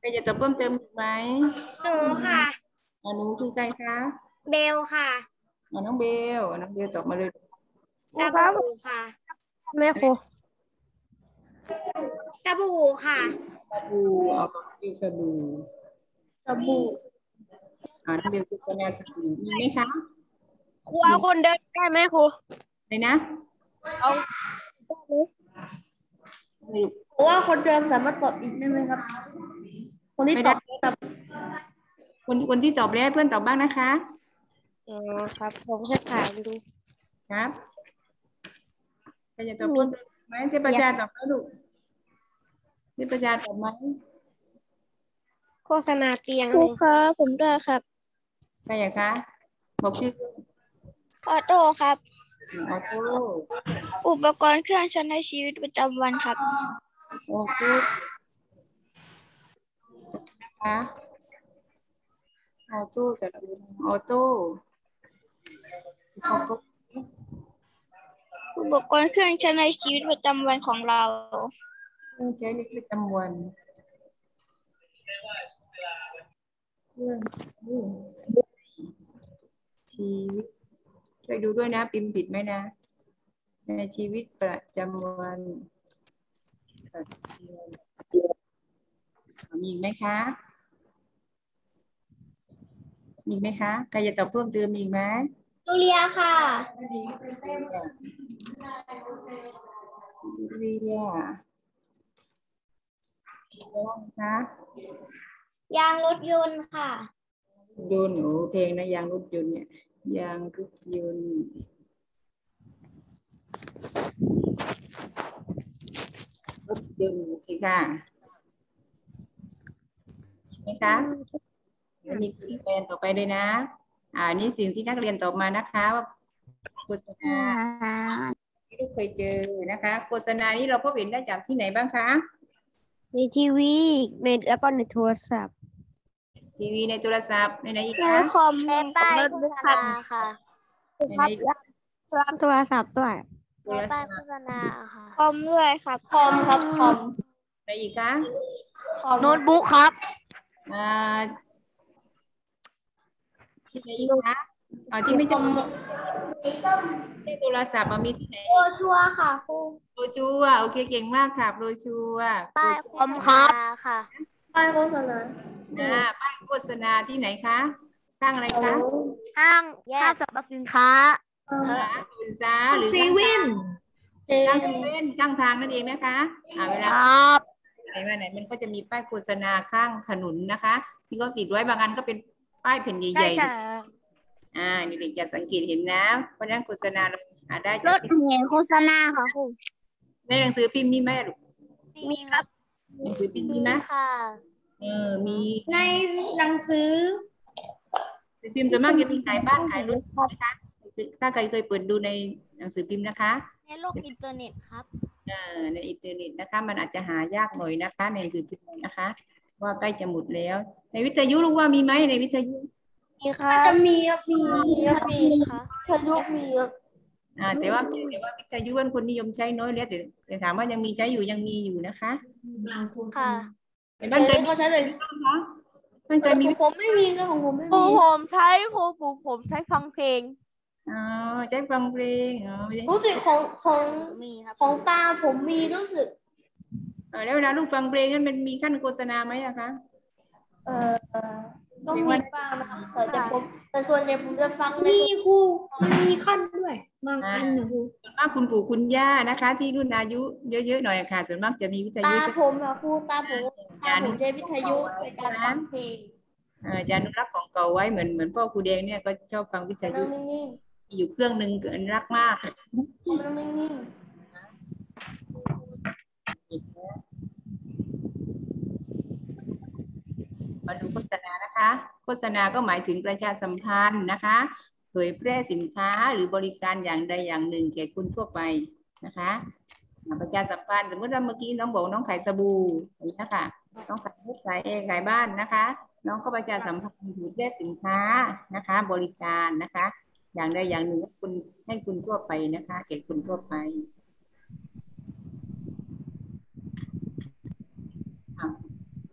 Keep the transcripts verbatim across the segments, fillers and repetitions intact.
รจะตอบเพิ่มเติมอีกไหมหนูค่ะอ่าหนูคือใครคะเบลค่ะอ่าน้องเบลน้องเบลตอบมาเลยสบู่ค่ะแม่ครูสบู่ค่ะสบู่เอาน้องเบลสบู่สบู่อ่าน้องเบลคือนาสบู่มีไหมคะครูเอาคนเดินได้ไหมครูไหนนะเอาเพราะว่าคนเดิมสามารถตอบอีกได้ไหมครับคนที่ตอบตอบคนคนที่ตอบแล้วเพื่อนตอบบ้างนะคะอ๋อครับผมจะถ่ายดูครับใครจะตอบเพิ่มเติมไหมเจ๊ประจาตอบไหมลูกเจ๊ประจาตอบไหมโฆษณาเตียงครูครับผมด้วยครับใครอยากคะบอกชื่อออโต้ครับออโต้อุปกรณ์เครื่องใช้ในชีวิตประจำวันครับโอโต้นะคะออโต้จะดูออโต้ออโต้อุปกรณ์เครื่องใช้ในชีวิตประจำวันของเราเครื่องใช้ในชีวิตประจำวันเครื่องใช้ชีวิตช่วยดูด้วยนะพิมพ์ผิดไหมนะในชีวิตประจำวันมีอีกไหมคะมีอีกไหมคะใครจะตอบเพิ่มเติมมีอีกไหมจูเลียค่ะเรียนะคะยางรถยนต์ค่ะยนต์โอ้เพลงนะยางรถยนต์เนี่ยยางรถยนต์รถยนต์โอเคค่ะไหมคะแล้วมีคะแนนต่อไปเลยนะอ่านี่สิ่งที่นักเรียนตอบมานะคะว่าโฆษณาที่ลูกเคยเจอนะคะโฆษณานี้เราพบเห็นได้จากที่ไหนบ้างคะในทีวีในแล้วก็ในโทรศัพท์ทีวีในโทรศัพท์ในไหนอีกในคะคอมในป้ายโฆษณาค่ะในไหนอีกร้านโทรศัพท์ด้วยโทในรป้าศัยพโฆท์ษณาค่ะคอมด้วยครับคอมครับคอมในอีกคะคอมโน้ตบุ๊กครับอ่าที่ไหนอีกคะอ๋อที่ไม่ใช่ที่โทรศัพท์มีที่ไหนโอชัวค่ะครูโบชัวโอเคเก่งมากค่ะโบชัวป้ายโฆคอมษครัณาบค่ะป้ายโฆษณาอ่าป้ายโฆษณาที่ไหนคะข้างอะไรคะห้างห้างสรรพสินค้าร้านสินค้าหรือซีวินข้างเซเว่นข้างทางนั่นเองนะคะอ่าเวคลารับไหนมาไหนมันก็จะมีป้ายโฆษณาข้างถนนนะคะ ที่ก็ติดไว้บางอันก็เป็นป้ายแผ่นใหได้ญ่ค่ะๆอ่าเด็กๆจะสังเกตเห็นนะเพราะฉะนั้นโฆษณาเราหาได้รจากถที่แห่โฆษณาค่ะครูในหนังสือพิมพ์มีไหมลูกมีครับหนังสือพิมพ์มีไหมค่ะเออมีในหนังสือหนังสือพิมพ์ส่วนมากจะมีขายบ้านขายรถนะคะถ้าใครเคยเปิดดูในหนังสือพิมพ์นะคะในโลกอินเทอร์เน็ตครับเอ่อในอินเทอร์เน็ตนะคะมันอาจจะหายากหน่อยนะคะในหนังสือพิมพ์นะคะว่าใกล้จะหมดแล้ว ในวิทยุรู้ว่ามีไหมในวิทยุมีครัจะบมีครับมีครับมีค่ะพายุมีครับอ่าแต่ว่าแต่ว่าวิทยุคนนิยมใช้น้อยแล้วแต่แต่ถามว่ายังมีใช้อยู่ยังมีอยู่นะคะค่ะในบ้านเคยมีเขาใช้เลยคะบ้านเคยมีผมไม่มีครับของผมไม่ครูมีผมใช้ครูผมผมใช้ฟังเพลงอ๋อใช้ฟังเพลงอ๋อไม่ได้รู้สึกของของมีครับของตาผมมีรู้สึกเออแล้วเวลาลูกฟังเพลงนั้นมันมีขั้นโฆษณาไหมอะคะเอ่อก็มีบ้างนะคะแต่จะผมแต่ส่วนใหญ่ผมจะฟังมีครูมันมีขั้นด้วยบางอันนะครูส่วนมากคุณปู่คุณย่านะคะ ที่รุ่นอายุเยอะๆหน่อยอะค่ะส่วนมากจะมีวิทตายุผมอะครูตาผมตาผมใช้วิทยุในการฟังเพลงเอ่อจะอนุรักษ์ของเก่าไว้เหมือนเหมือนพ่อครูแดงเนี่ยก็ชอบฟังวิทยุนั่งนิ่งมีอยู่เครื่องหนึ่งเกินรักมากๆนั่งนิ่งมาดูโฆษณานะคะ โฆษณาก็หมายถึงประชาสัมพันธ์นะคะเผยแพร่สินค้าหรือบริการอย่างใดอย่างหนึ่งแก่คนทั่วไปนะคะประชาสัมพันธ์สมมติว่าเมื่อกี้น้องบอกน้องขายสบู่อย่างนี้นะคะน้องขายขายเองขายบ้านนะคะ น้องก็ประชาสัมพันธ์เผยแพร่สินค้านะคะ บริการนะคะ อย่างใดอย่างหนึ่งให้คุณให้คุณทั่วไปนะคะแก่คนทั่วไปอ่ะโฆ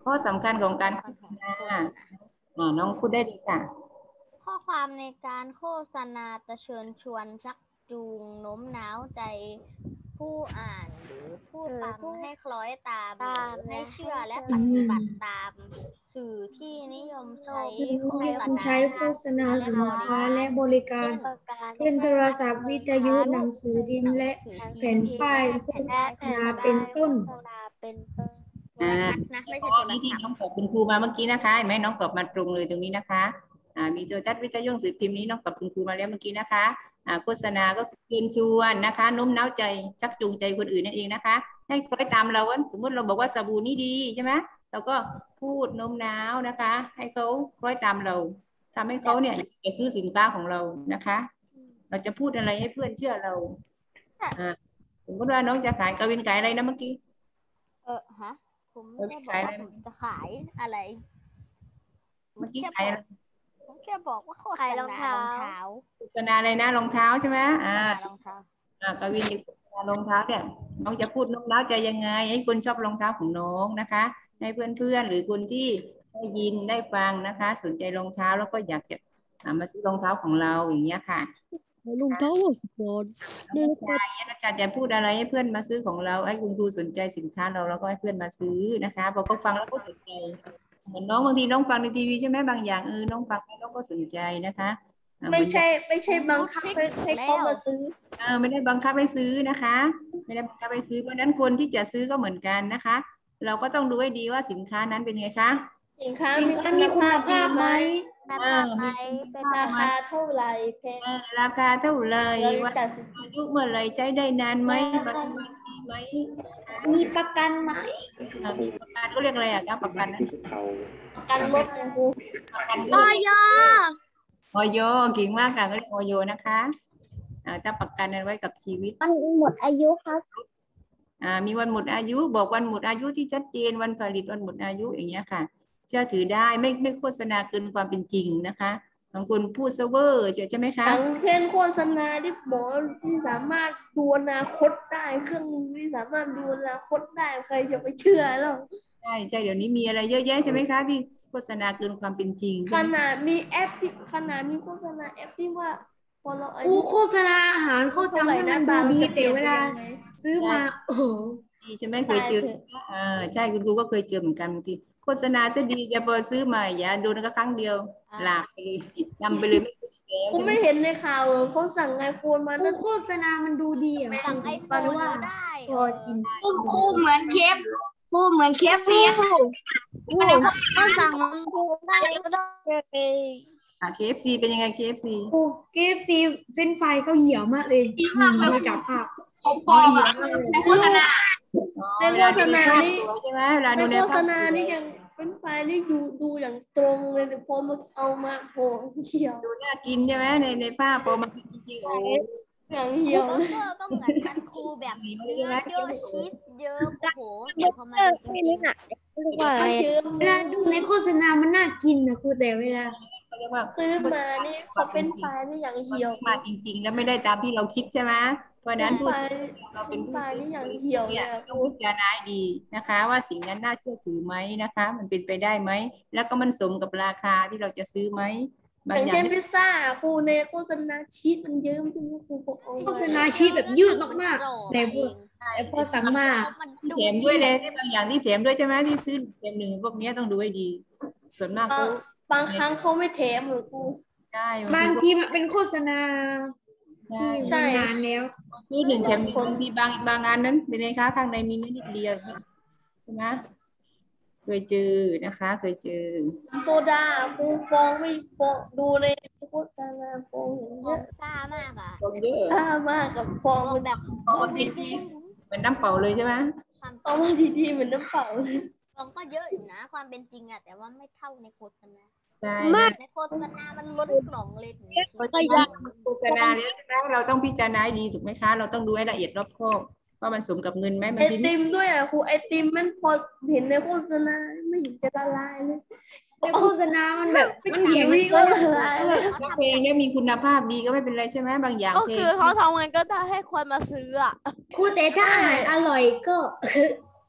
ข้อสำคัญของการโฆษณาอ่าน้องพูดได้ดีค่ะข้อความในการโฆษณาจะเชิญชวนชักจูงโน้มน้าวใจผู้อ่านหรือผู้ฟังให้คล้อยตามหรือให้เชื่อและปฏิบัติตามสื่อที่นิยมใช้โฆษณาใช้โฆษณาสินค้าและบริการเช่นโทรศัพท์วิทยุหนังสือพิมพ์และแผ่นป้ายโฆษณาเป็นต้นอ่าข้อนี้ที่น้องตอบคุณครูมาเมื่อกี้นะคะเห็นไหมน้องตอบมาตรงเลยตรงนี้นะคะอ่ามีโทรทัศน์วิทยุหนังสือพิมพ์นี้น้องตอบคุณครูมาแล้วเมื่อกี้นะคะอ่าโฆษณาก็เชิญชวนนะคะโน้มน้าวใจชักจูงใจคนอื่นนั่นเองนะคะให้คล้อยตามเราว่าสมมติเราบอกว่าสบู่นี่ดีใช่ไหมเราก็พูดโน้มน้าวนะคะให้เขาคล้อยตามเราทำให้เขาเนี่ยจะซื้อสินค้าของเรานะคะเราจะพูดอะไรให้เพื่อนเชื่อเราอ่าสมมติว่าน้องจะขายกวินขายอะไรนะเมื่อกี้เออฮะผมไม่ได้บอกว่าผมจะขายอะไรเมื่อกี้ขายอะไรผมแค่บอกว่าโฆษณารองเท้าโฆษณาอะไรนะรองเท้าใช่ไหมอ่ารองเท้าอ่ากวินโฆษณารองเท้าเนี่ยน้องจะพูดโน้มน้าวใจยังไงให้คนชอบรองเท้าของน้องนะคะให้เพื่อนๆหรือคนที่ได้ยินได้ฟังนะคะสนใจรองเท้าแล้วก็อยากจะมาซื้อรองเท้าของเราอย่างเงี้ยค่ะรองเท้าสปอร์ตเนี่ยอาจารย์จะพูดอะไรให้เพื่อนมาซื้อของเราให้คุณครูสนใจสินค้าเราแล้วก็ให้เพื่อนมาซื้อนะคะพอเขาฟังแล้วก็สนใจเหมือนน้องบางทีน้องฟังในทีวีใช่ไหมบางอย่างเออน้องฟังแล้วน้องก็สนใจนะคะไม่ใช่ไม่ใช่บังคับให้เขามาซื้อเออไม่ได้บังคับให้ซื้อนะคะไม่ได้บังคับให้ซื้อเพราะนั้นคนที่จะซื้อก็เหมือนกันนะคะเราก็ต้องดูให้ดีว่าสินค้านั้นเป็นไงคะสินค้ามีคุณภาพไหมราคาเท่าไหร่แพงราคาเท่าไหร่วันอายุเมื่อไรใช้ได้นานไหมไหมมีประกันไหมมีประกันก็เรียกอะไรอ่ะนะประกันนั้นประกันรถนะครูออยออยเก่งมากค่ะก็เรียกออยนะคะจะประกันไว้กับชีวิตมันหมดอายุครับมีวันหมดอายุบอกวันหมดอายุที่ชัดเจนวันผลิตวันหมดอายุอย่างเงี้ยค่ะเชื่อถือได้ไม่ไม่โฆษณาเกินความเป็นจริงนะคะบางคนพูดเซเวอร์ใช่ไหมคะทั้งเช่นโฆษณาที่หมอที่สามารถดูอนาคตได้เครื่องมือที่สามารถดูอนาคตได้ใครจะไปเชื่อแล้วใช่ใช่เดี๋ยวนี้มีอะไรเยอะแยะใช่ไหมคะที่โฆษณาเกินความเป็นจริงขนาดมีแอปที่ขนาดมีโฆษณาแอปที่ว่าพอเราอายุโฆษณาอาหารเขาทำให้มันดูดีแต่เวลาซื้อมาโอ้โหใช่ไหมเคยเจออ่าใช่คุณครูก็เคยเจอเหมือนกันบางทีโฆษณาจะดีแกพอซื้อมาอย่าดูนะก็ครั้งเดียวหลับไปเลยจำไปเลยไม่กูไม่เห็นในข่าวเขาสั่งไอโฟนมาโฆษณามันดูดีอ่ะสั่งไอโฟนว่าได้พอจริงคู่เหมือนเคฟคู่เหมือนเคฟซีไม่ได้เขาสั่งคู่ได้ก็ได้อ่า เค เอฟ ซี เป็นยังไง เค เอฟ ซีโอ้ เค เอฟ ซี เฟรนช์ฟรายเขาเหี่ยวมากเลยดีมากเลยจับภาพผมพอในโฆษณาในโฆษณานี่ใช่ไหมเวลาดูในโฆษณานี่ยังเป็นไฟนี่ดูดูอย่างตรงเลยแต่พอมาเอามาโหเหี่ยวดูน่ากินใช่ไหมในในภาพพอมากินจริงๆโอ้อย่างเหี่ยวก็เหมือนกันครูแบบเนื้อเยอะชีสเยอะโอ้โหแต่พอมาจริงๆอ่ะเวลาดูในโฆษณามันน่ากินนะครูแต่เวลาซื้อมานี่เขาเป็นไฟนี่อย่างเหี่ยวมาจริงๆแล้วไม่ได้ตามที่เราคิดใช่ไหมเพราะนั้นผู้เราเป็นผู้ซื้ออย่างเหี่ยวเนี่ยต้องพิจารณาดีนะคะว่าสิ่งนั้นน่าเชื่อถือไหมนะคะมันเป็นไปได้ไหมแล้วก็มันสมกับราคาที่เราจะซื้อไหมอย่างเช่นพิซซ่าครูในโฆษณาชีสมันเยอะจริงๆครูบอกโฆษณาชีสแบบยืดมากๆแต่พวกแต่พอสั่งมาแถมด้วยเลยบางอย่างที่แถมด้วยใช่ไหมที่ซื้อแถมหนึ่งพวกนี้ต้องดูให้ดีส่วนมากเขาบางครั้งเขาไม่แถมหรือครูใช่บางทีมันเป็นโฆษณาใช่นานแล้วซื้อหนึ่งแถมหนึ่งบางทีบางบางงานนั้นเป็นไงคะข้างในมีนิดเดียวใช่ไหมเคยเจอนะคะเคยเจอโซดาฟูฟองไม่ฟองดูในโฆษณาฟองเยอะซ่ามากอ่ะซ่ามากกับฟองแบบฟองดีๆเหมือนน้ำเปล่าเลยใช่ไหมเอามาดีๆเหมือนน้ำเปล่าฟองก็เยอะอยู่นะความเป็นจริงอ่ะแต่ว่าไม่เท่าในโฆษณาใช่ในโฆษณามันล้นกล่องเลยก็ยากโฆษณาเนี่ยใช่ไหมเราต้องพิจารณาดีถูกไหมคะเราต้องดูให้ละเอียดรอบคอบว่ามันสมกับเงินไหมไอติมด้วยอ่ะครูไอติมมันพอเห็นในโฆษณาไม่เห็นจะละลายเลยในโฆษณามันแบบมันแข็งก็ละลายแบบเพลงเนี่ยมีคุณภาพดีก็ไม่เป็นไรใช่ไหมบางอย่างก็คือเขาทำเงินก็ได้ให้คนมาซื้ออ่ะครูแต่ถ้าอาหารอร่อยก็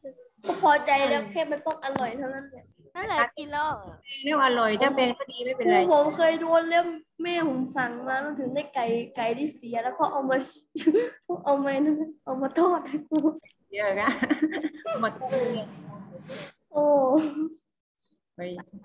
ก็พอใจแล้วแค่มันต้องอร่อยเท่านั้นแหละนั่นแหละกินแล้วเรียกว่าอร่อยถ้าเป็นก็ดีไม่เป็นครูไรผมเคยโดนแล้วแม่ผมสั่งมาแล้วถึงได้ไก่ไก่ที่เสียแล้วก็เอามา เอามาเอามาทอดให้ครูเยอะนะหมดเลยโอ้ไป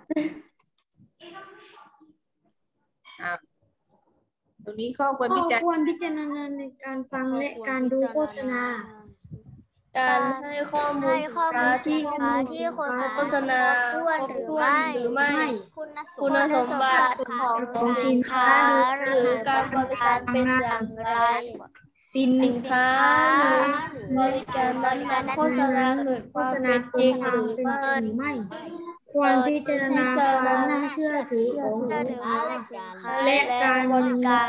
อ่าตรงนี้ข้อควรข้พิอจารควรพิจารณาในการฟังและการดูโฆษณาการให้ข้อมูลให้ข้อมูลที่สินค้าที่โฆษณาโฆษณาครบถ้วนครบหรือถ้วนไม่หรือไม่คุณคุณสมบัติของของสิสินนค้าค้าหรือการบริการเป็นอย่างไรสินสินค้าหรือบริการนั้นๆโฆษณาเกิดคโฆวามษณาเป็นจเกิรินงควาหมรือเป็นไม่จริงหรือไม่ ควรพิจารณาความน่าเชื่อถือของสินค้า และการบริการ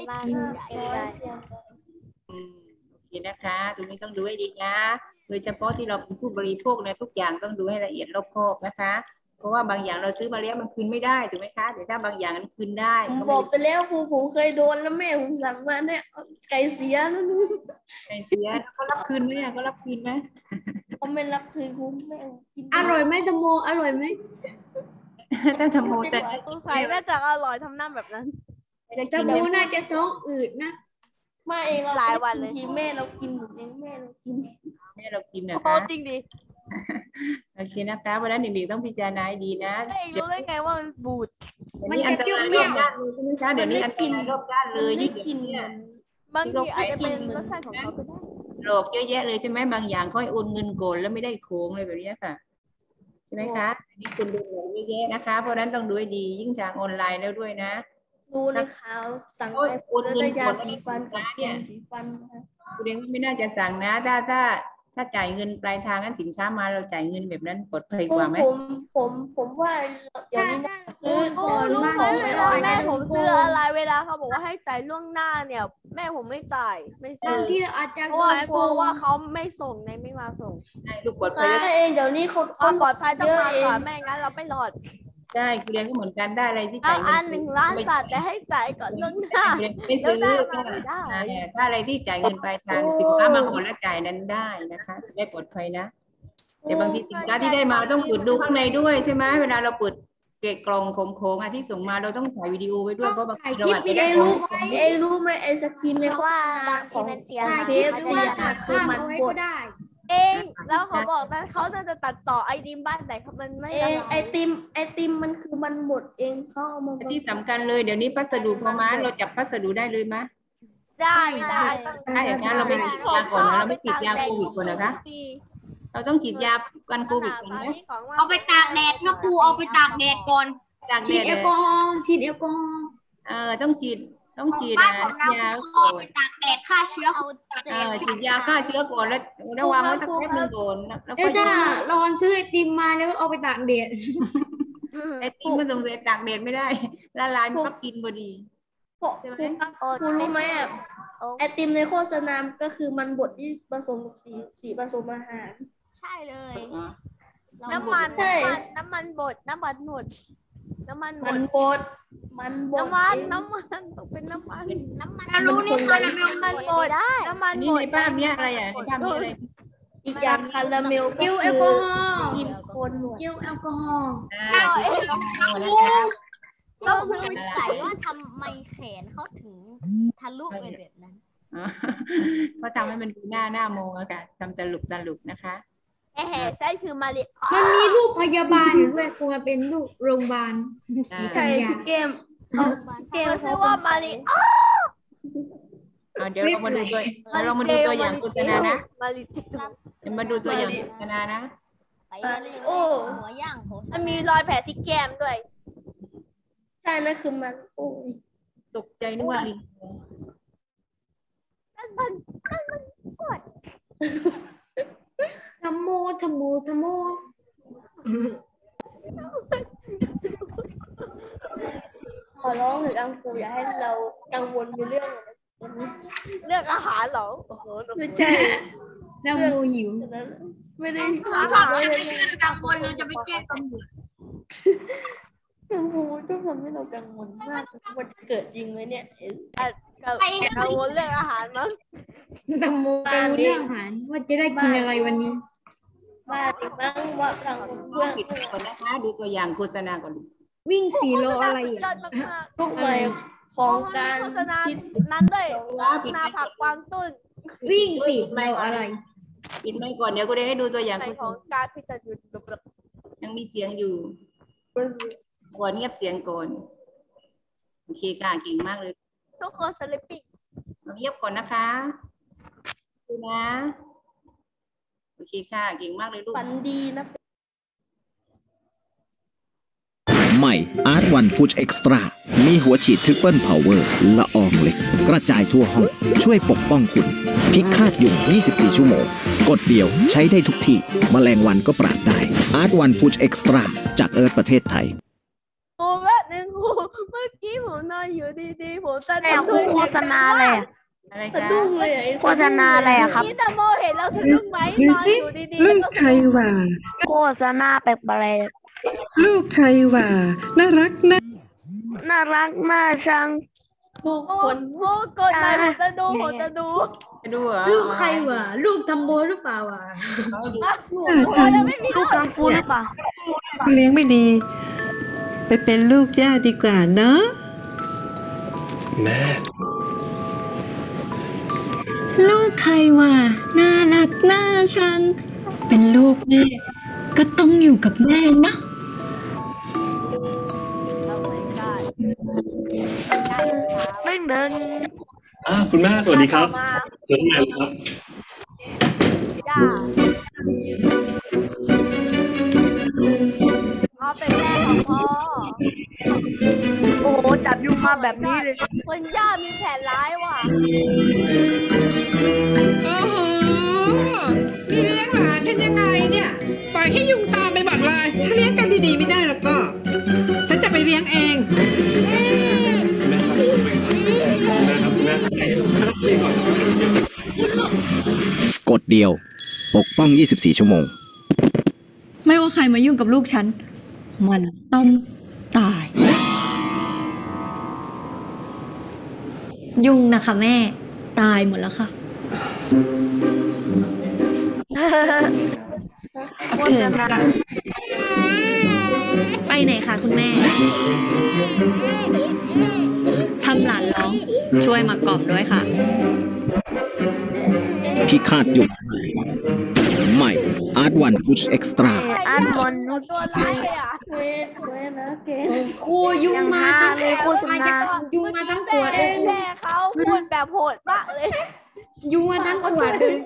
อืมโอเคนะคะตรงนี้ต้องดูให้ดีนะโดยเฉพาะที่เราเป็นผู้บริโภคเนี่ยทุกอย่างต้องดูให้ละเอียดรอบคอบนะคะ เพราะว่าบางอย่างเราซื้อมาแล้วมันคืนไม่ได้ถูกไหมคะแต่ถ้าบางอย่างมันคืนได้ผมก็บไม่อกไปแล้วครูผมเคยโดนแล้วแม่ผมสั่งมาเนี่ยไก่เสียแล้วไอ้เสียเขารับคืนไหมอ่ะเขารับคืนไหมเขาไม่รับคือครูแม่กินอร่อยไหมตะโมอร่อยไหมถ้าทำโมแต่สงสัยน่าจะอร่อยทำหน้าแบบนั้นไม่ได้ตะกินโมเลยน่าจะท้องอืดนะไม่เองเราหลายวันเลยทีแม่เรากินหมดเองแม่เรากินแม่เรากินนะโอ้คะจริงดิโอเคนะคะเพราะฉะนั้นเด็กๆต้องพิจารณาให้ดีนะเองรู้ได้ไงว่ามันบูดเดี๋ยวนี้อันตรายรอบด้านเลยใช่ไหมคะเดี๋ยวนี้อันตรายรอบด้านเลยมันยิ่ได้งกินเนี่ยบางทีอาจจะเป็นรสชาติของเขาก็ได้หลอกเยอะแยะเลยใช่ไหมบางอย่างเขาให้โอนเงินโกนแล้วไม่ได้โค้งเลยแบบนี้ค่ะใช่ไหมคะอันนี้คุณดูหลอกเยอะแยะนะคะ เพราะฉะนั้นต้องดูให้ดียิ่งจากออนไลน์แล้วด้วยนะดูในข่าวสั่งโอ้ยไปโอนเงินได้ยาก่อนสีฟันกับนะเนี่ยยาสีฟันนะคะคุณเองไม่น่าจะสั่งนะ ถ้าถ้าถ้าจ่ายเงินปลายทางนั้นสินค้ามาเราจ่ายเงินแบบนั้นปลอดภัยกว่าไหมผมผมผมว่าเดี๋ยวนี้นะซื้อโอ้ซื้อรู้ขไหมองเวไม่ลาได้แม่นะผมซื้ออะไรเวลาเขาบอกว่าให้จ่ายล่วงหน้าเนี่ย แม่ผมไม่จ่ายไม่ซื้บางอที่อาจจะเพราะโดว่าน กโกลัวงว่าเขาไม่ส่งในไม่มาส่งใช่ลูกปลอดภัยแล้วใช่เองเดี๋ยวนี้เขาความปลอดภัยต้องมาเยก่ออะนเองไม่งั้นเราไม่รอดใช่คุณเรียนก็เหมือนกันได้อะไรที่เอาจ่ายเงิอันนหนึ่งล้านบาทแต่ให้จ่ายก่อนล่วงหน้าไม่ซื้อแล้วได้ถ้ามาไม่ได้ถ้าอะไรที่จ่ายเงินปลายทางสินค้ามาก่อนแล้วจ่ายนั้นได้นะคะจะได้ปลอดภัยนะแต่บางทีสินค้าที่ได้มาต้องเปิดดูข้างในด้วยใช่ไหมเวลาเราเปิดเกะกล่องโค้งๆอ่ะที่ส่งมาเราต้องถ่ายวิดีโอไว้ด้วยเพราะบางทีเราอาจจะเอได้งขอรู้งไหมเองรู้ไหมไอศครีมในเพราะว่าบางทีมันเสียของหายเทปหรือเนี่ว่าย ตัดคือข้ามมันเอาไว้บก็ดได้เองแล้วเขาบอกนะเขาน่าจะตัดต่อไอดีมบ้านไหนเขามันไม่เองไอร่ยติมไอติมมันคือมันบดเองเขาเอามาบดที่สำคัญเลยเดี๋ยวนี้พัสดุพอมาเราจับพัสดุได้เลยไหมได้ได้ต้องถ้าอย่างนั้นเราไม่ติดยาก่อนนะเราไม่ติดยาโควิดก่อนนะคะ เราต้องฉีดยากันโควิดก่อนไหมเอาไปตากแดดนะครูเอาไปตากแดดก่อนจากฉีเด็ดดแอลกอฮอล์ฉีดแอลกอฮอล์เออต้องฉีดต้องฉีดบ้านนะผมนะยาครูก่อเอานไปตากแดดฆ่าเชื้อเอาเออฉีดยาฆ่าเชื้อก่อนแล้วแล้ววางไว้สักแป๊บนึงก่อนแล้วเอ้ก็ยถ้าลองซื้อไอติมมาแล้วเอาไปตากแดดไอ้ที่มันสงสัยตากแดดไม่ได้ละลายมันก็กินพอดีครูครูรู้ไหมอ่ะไอติมในโฆษณาก็คือมันบดที่ผสมกับสีสีผสมอาหารใช่เลยอ๋อน้ำมันใช่น้ำมันน้ำมันบดน้ำมันบดน้ำมันบมันดบดมันบดน้ำมันเองน้ำมันต้องเป็นน้ำมันน้ำมันถ้ารู้นี่คาราเมลน้ำมันบดน้ำมัอันนบนี้ดในภาพเนี้ยอะไรอ่ะในภาพนี้อะไรอีกอย่างคาราเมลก็เจลแอคืลกออฮอล์ครีมโคนหนวดเจลแอลกอฮอล์อ่าจีบนะคะก็สงสัยว่าทำไมแขนเขาถึงทะลุไปแบบนั้นอ๋อเขาทำให้มันดูหน้าหน้ามองอะค่ะทำตลุกตลุกนะคะแหมใช่คือมาริมันมีรูปพยาบาลอยู่ด้วยครูมาเป็นรูปโรงพยาบาลสีใช่ธัญญาที่เกมเขาเกมมันเขาชื่อว่ามาริเอาเดี๋ยวเรามาดูตัวเรามาดูตัวอย่างโฆษณานะมาริเดี๋ยวมาดูตัวอย่างโฆษณานะไปกันเลยหัวย่างโหมันมีรอยแผลที่แก้มด้วยใช่นั่นคือมันโอ้ยตกใจนึกว่าลิงนั่นมันนั่นมันปวดทำโมทำโมทำโมขอร้องหรืออังคูอย่าให้เรากังวลในเรื่องนี้เรื่องอาหารเหรอโอ้โหไม่ใช่ทำโมหิวไม่ได้อาหารกังวลเราจะไปแก้ตำรวจกังวลต้องทำให้เรากังวลมากว่าจะเกิดจริงไหมเนี่ยกังวลเรื่องอาหารมั้งทำโมกังวลเรื่องอาหารว่าจะได้กินอะไรวันนี้มาดิมั้งว่าครั้งเพื่อนปิดก่อนนะคะดูตัวอย่างโฆษณาก่อนวิ่งสี่โลอะไรสุดยออ่ะดมากลูกใหม่ของๆการโฆษณาคิดนั้นด้วยว่าปิดนาไม่ผักกวางตุ้นวิ่งสี่โลอะไรปิดไม่ก่อนเดี๋ยวกูได้ให้ดูตัวอย่างในโฆษของณาการพิจารณายังมีเสียงอยู่ก่อนเงียบเสียงก่อนโอเคค่ะเก่งมากเลยทุกคนสลิปปิ้งเงียบก่อนนะคะดูนะโอเคค่ะเก่งมากเลยลูกฝันดีนะใหม่ อาร์ต วัน ฟู้ด เอ็กซ์ตร้า มีหัวฉีดทริปเปิลพาวเวอร์ละอองเหล็ก กระจายทั่วห้อง ช่วยปกป้องคุณ พิฆาตยุง ยี่สิบสี่ ชั่วโมง กดเดียวใช้ได้ทุกที่ แมลงวันก็ปราบได้ อาร์ต วัน ฟู้ด เอ็กซ์ตร้า จากเอิร์ธประเทศไทยครูแม่หนึ่งครูเมื่อกี้ผมนอนอยู่ดีๆผมจะแต่ครูโฆษณาอะไรอะอะไรสะคะดุ้งเลยไอ้โฆษณาอะไรอะครับนี่ตะโมเห็นเราสะดุ้งไหมนอนอยู่ดีๆลูแล้วกก็ใครหว่าโฆษณาแปลกลูกใครหว่า น่ารักนะๆน่ารักน่าชังลูกโอ้คนโหกดไปผมจะดูผมจะดูไปดูเหรอลูกใครวะลูกทำโบหรือเปล่าวะเอาให้ดูอ่าฉันลูกกังฟูหรือเปล่าเลี้ยงไม่ดี ไปเป็นลูกย่าดีกว่าเนาะลูกใครวะน่ารักน่าชัง เป็นลูกแม่ก็ต้องอยู่กับแม่เนาะไม่เดินอ่าคุณแม่สวัสดีครับมาเชิญมาเลยครับย่าเขาเป็นแม่ของพ่อโอ้โหจับยุงมาแบบนี้เลยคนย่ามีแผนร้ายว่ะโอ้โห นี่เลี้ยงหลานฉันยังไงเนี่ย ปล่อยให้ยุงตามไปหมดเลย ถ้าเลี้ยงกันดีๆไม่ได้แล้วก็ ฉันจะไปเลี้ยงเองคุณแม่ครับคุณแม่ครับคุณแม่ครับให้ก่อนครับกดเดียว ปกป้อง ยี่สิบสี่ ชั่วโมงไม่ว่าใครมายุ่งกับลูกฉัน มันต้องตาย ยุ่งนะคะแม่ ตายหมดแล้วค่ะโฆษณาไปไหนคะคุณแม่ ทำหลานร้อง ช่วยมากล่อมด้วยค่ะพิฆาตยุง ใหม่ อาร์ต วัน ฟู้ด เอ็กซ์ตร้าอันมอนหมดตัวร้ายเลยอ่ะเวทเวทนะเกศครูยุงมาทั้งเลยโฆษณายุงมาทั้งขวดแม่เลยแม่เขาพูดแบบโหดมากเลยยุงมาทั้งขวดเลย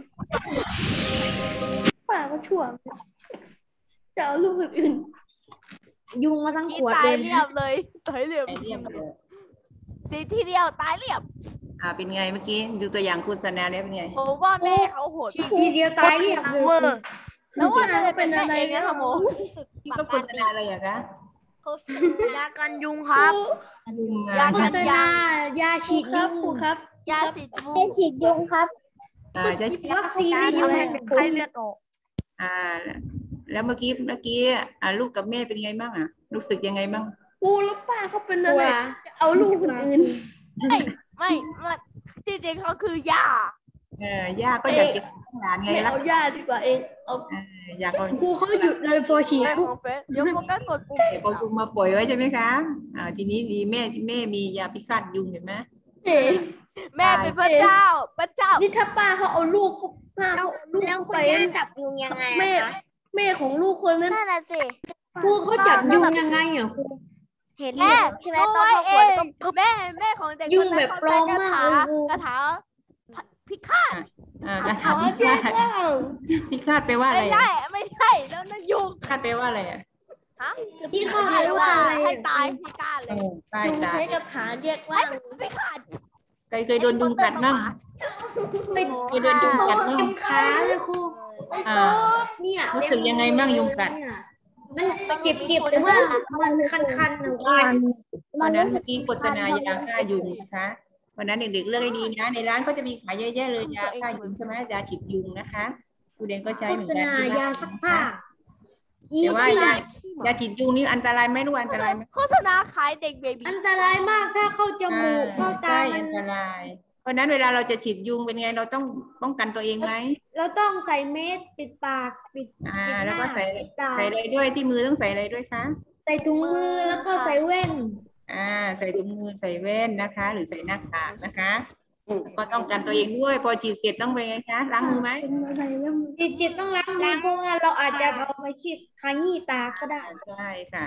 ป้าก็ช่วงจะเอาลูกอื่นยุงมาทั้งขกินวดตาเลย ยเรียบเลยตายเรียบไปเรียบเลยสีทีเดียวตายเรียบอ่าเป็นไงเมื่อกี้ดูตัวอย่างโฆษณาได้เป็นไงผมว่าแม่เขาโหดฉีดทีเดียวตายเรียบเลเวอย ร์แล้วว่าจะเป็นแม่เองนะโมที่ก็โฆษณาอะไรอะคะโฆษณากันยุงครับยุงยาอ่ะโฆษณายาฉีดครัยุบงครูครับยาสีฟูฉีดยุงครับอ่าจะวัคซีนการให้ยุทำงให้เป็นไข้เลือดออกอ่า แล้วเมื่อกี้เมื่อกี้อ่าลูกกับแม่เป็นไงบ้างอ่ะรู้สึกยังไงบ้างครูแล้วป้าเขาเป็นอะไรจะเอาลูกคนอื่นไม่ไม่ไม่จริงๆเขาคือย่าเออย่าก็อยากจะหลานไงไม่ล่ะเอาญาติดีกว่าเองเอาเอออยากเอาครูเขาหยุดเลยพอฉีดแม่ปุ๊บของเป๊ะเดี๋ยวโฟกัสกดปุ่มเดี๋ยวเอายุงมาปล่อยไว้ใช่ไหมคะอ่าทีนี้มีแม่ที่แม่มียาพิฆาตยุงเห็นไหมเอ๋แม่เป็นพระเจ้าพระเจ้านี่ถ้าป้าเขาเอาลูกเขาป้าเขาเอาลูกแล้วคุณไปย่าจับยุงยังไงแม่แม่ของลูกคนนั้นนั่นน่ะสิครูเขาจับยุงยังไงอ่ะครูเห็นแม่ใช่ไหมรู้ตอนไว้เขาเอฝนงก็แม่แม่ของเด็กยุคงนแบนั้นบเขาปลใช้อมคามาถากเลยครูคาถาพิฆาตอ่ากระขถาอพิเจ้าฆาตเจ้าพิฆาตแปลว่าอะไรไม่อ่ะใช่ไม่ใช่แล้วนั่นยุงพิฆาตแปลว่าอะไรอ่ะฮะที่เขาให้หายว่าว่าอะไรให้ตายพิฆาตเลเอย อตายยุงตายใช้กระถาแยกให้ร่างพิฆาตใครเคยโดนยุงกัดบ้างไม่เคยโดนยุงกัดบ้างเต็มขาเลยครูอ่าเนี่ยรู้สึกยังไงบ้างยุงกัดเนี่ยมันเจ็บๆแต่ว่ามันคันๆนะครูวันนั้นเมื่อกี้โฆษณายาฆ่ายุงนะคะวันนั้นเด็กๆเลือกให้ดีนะในร้านก็จะมีขายเยอะแยะเลยยาฆ่ายุงใช่ไหมยาฉีดยุงนะคะครูเดนก็ใช้โฆเหมือษนกันณายาซักผ้าอีแต่ว่าซี่ยายาฉีดยุงนี่อันตรายไหมรู้อันตรายไหมโฆษณาขายเด็กเบบีอันตรายมากถ้าเข้าจมูกเข้าตาใช่มัอันนตรายเพราะนั้นเวลาเราจะฉีดยุงเป็นไงเราต้องป้องกันตัวเองไหมเราต้องใส่เมสปิดปากปิดอ่าปิดหแล้วน้าก็ใส่ปิดตาใส่อะไรด้วยที่มือต้องใส่อะไรด้วยคะใส่ถุงมือแล้วก็ใส่แว่นอ่าใส่ถุงมือใส่แว่นนะคะ หรือใส่หน้ากากนะคะก็ต้องกันตัวเองด้วยพอฉีดเสร็จต้องไปไงคะล้างมือไหมจิตจิตต้องล้างมือเพราะว่าเราอาจจะเอาไปฉีดขยี้ตาก็ได้ใช่ค่ะ